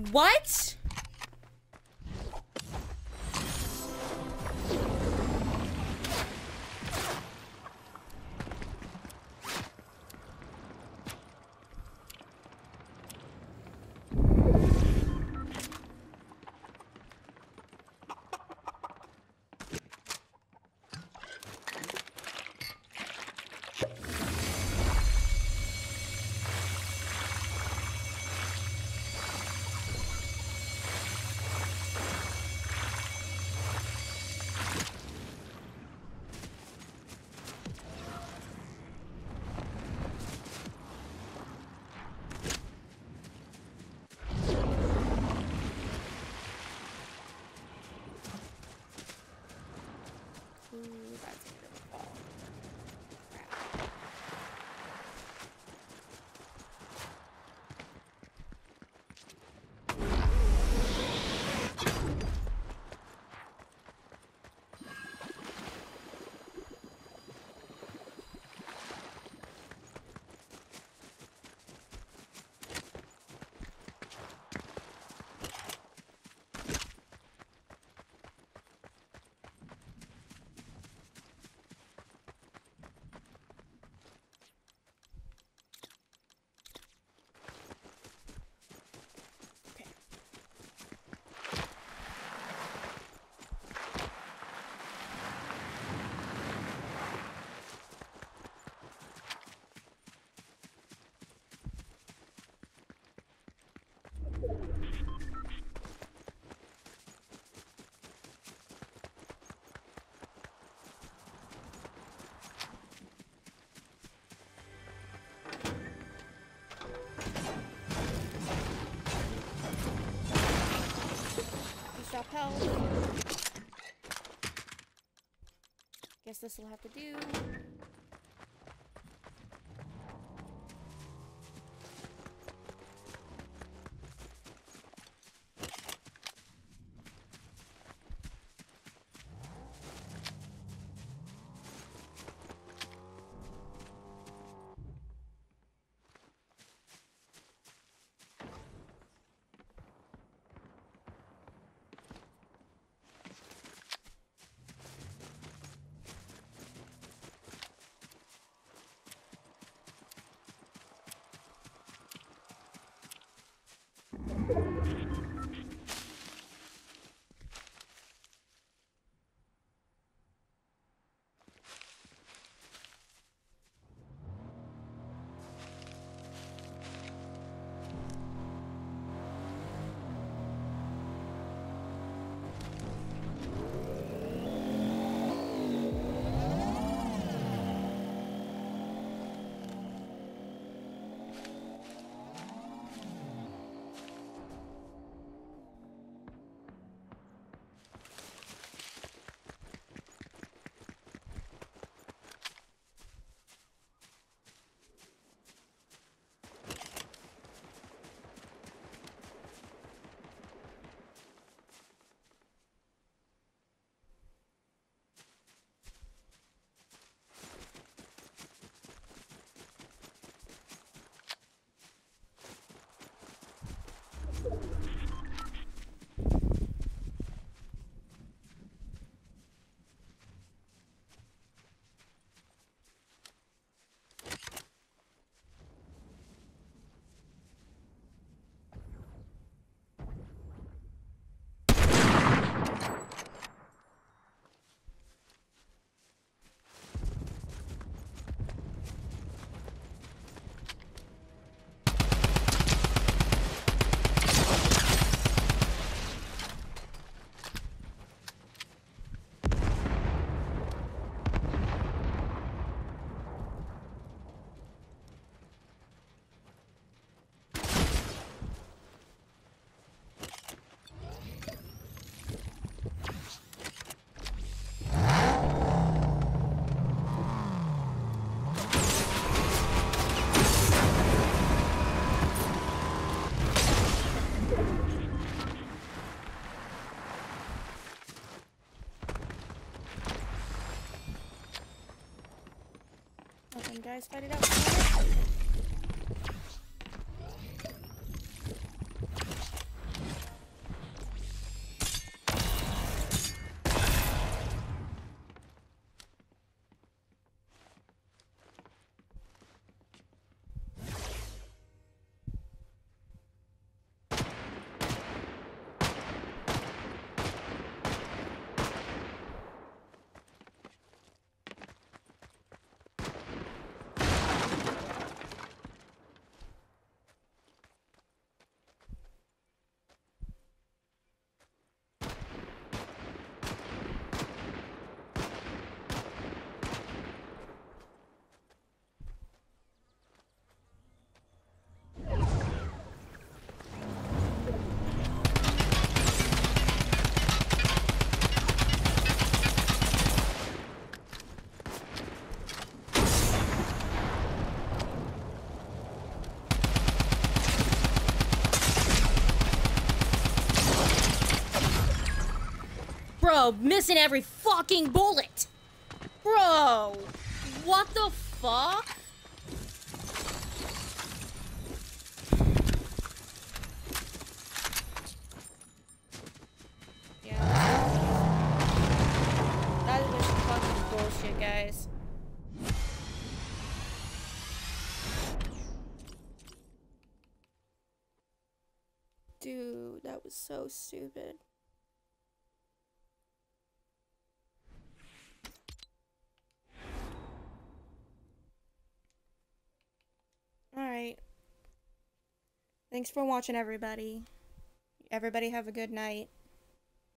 What? Stop health. Guess this will have to do. Guys, fight it out. Bro, missing every fucking bullet. Bro, what the fuck? Yeah. That is just fucking bullshit, guys. Dude, that was so stupid. Alright. Thanks for watching, everybody. Everybody have a good night.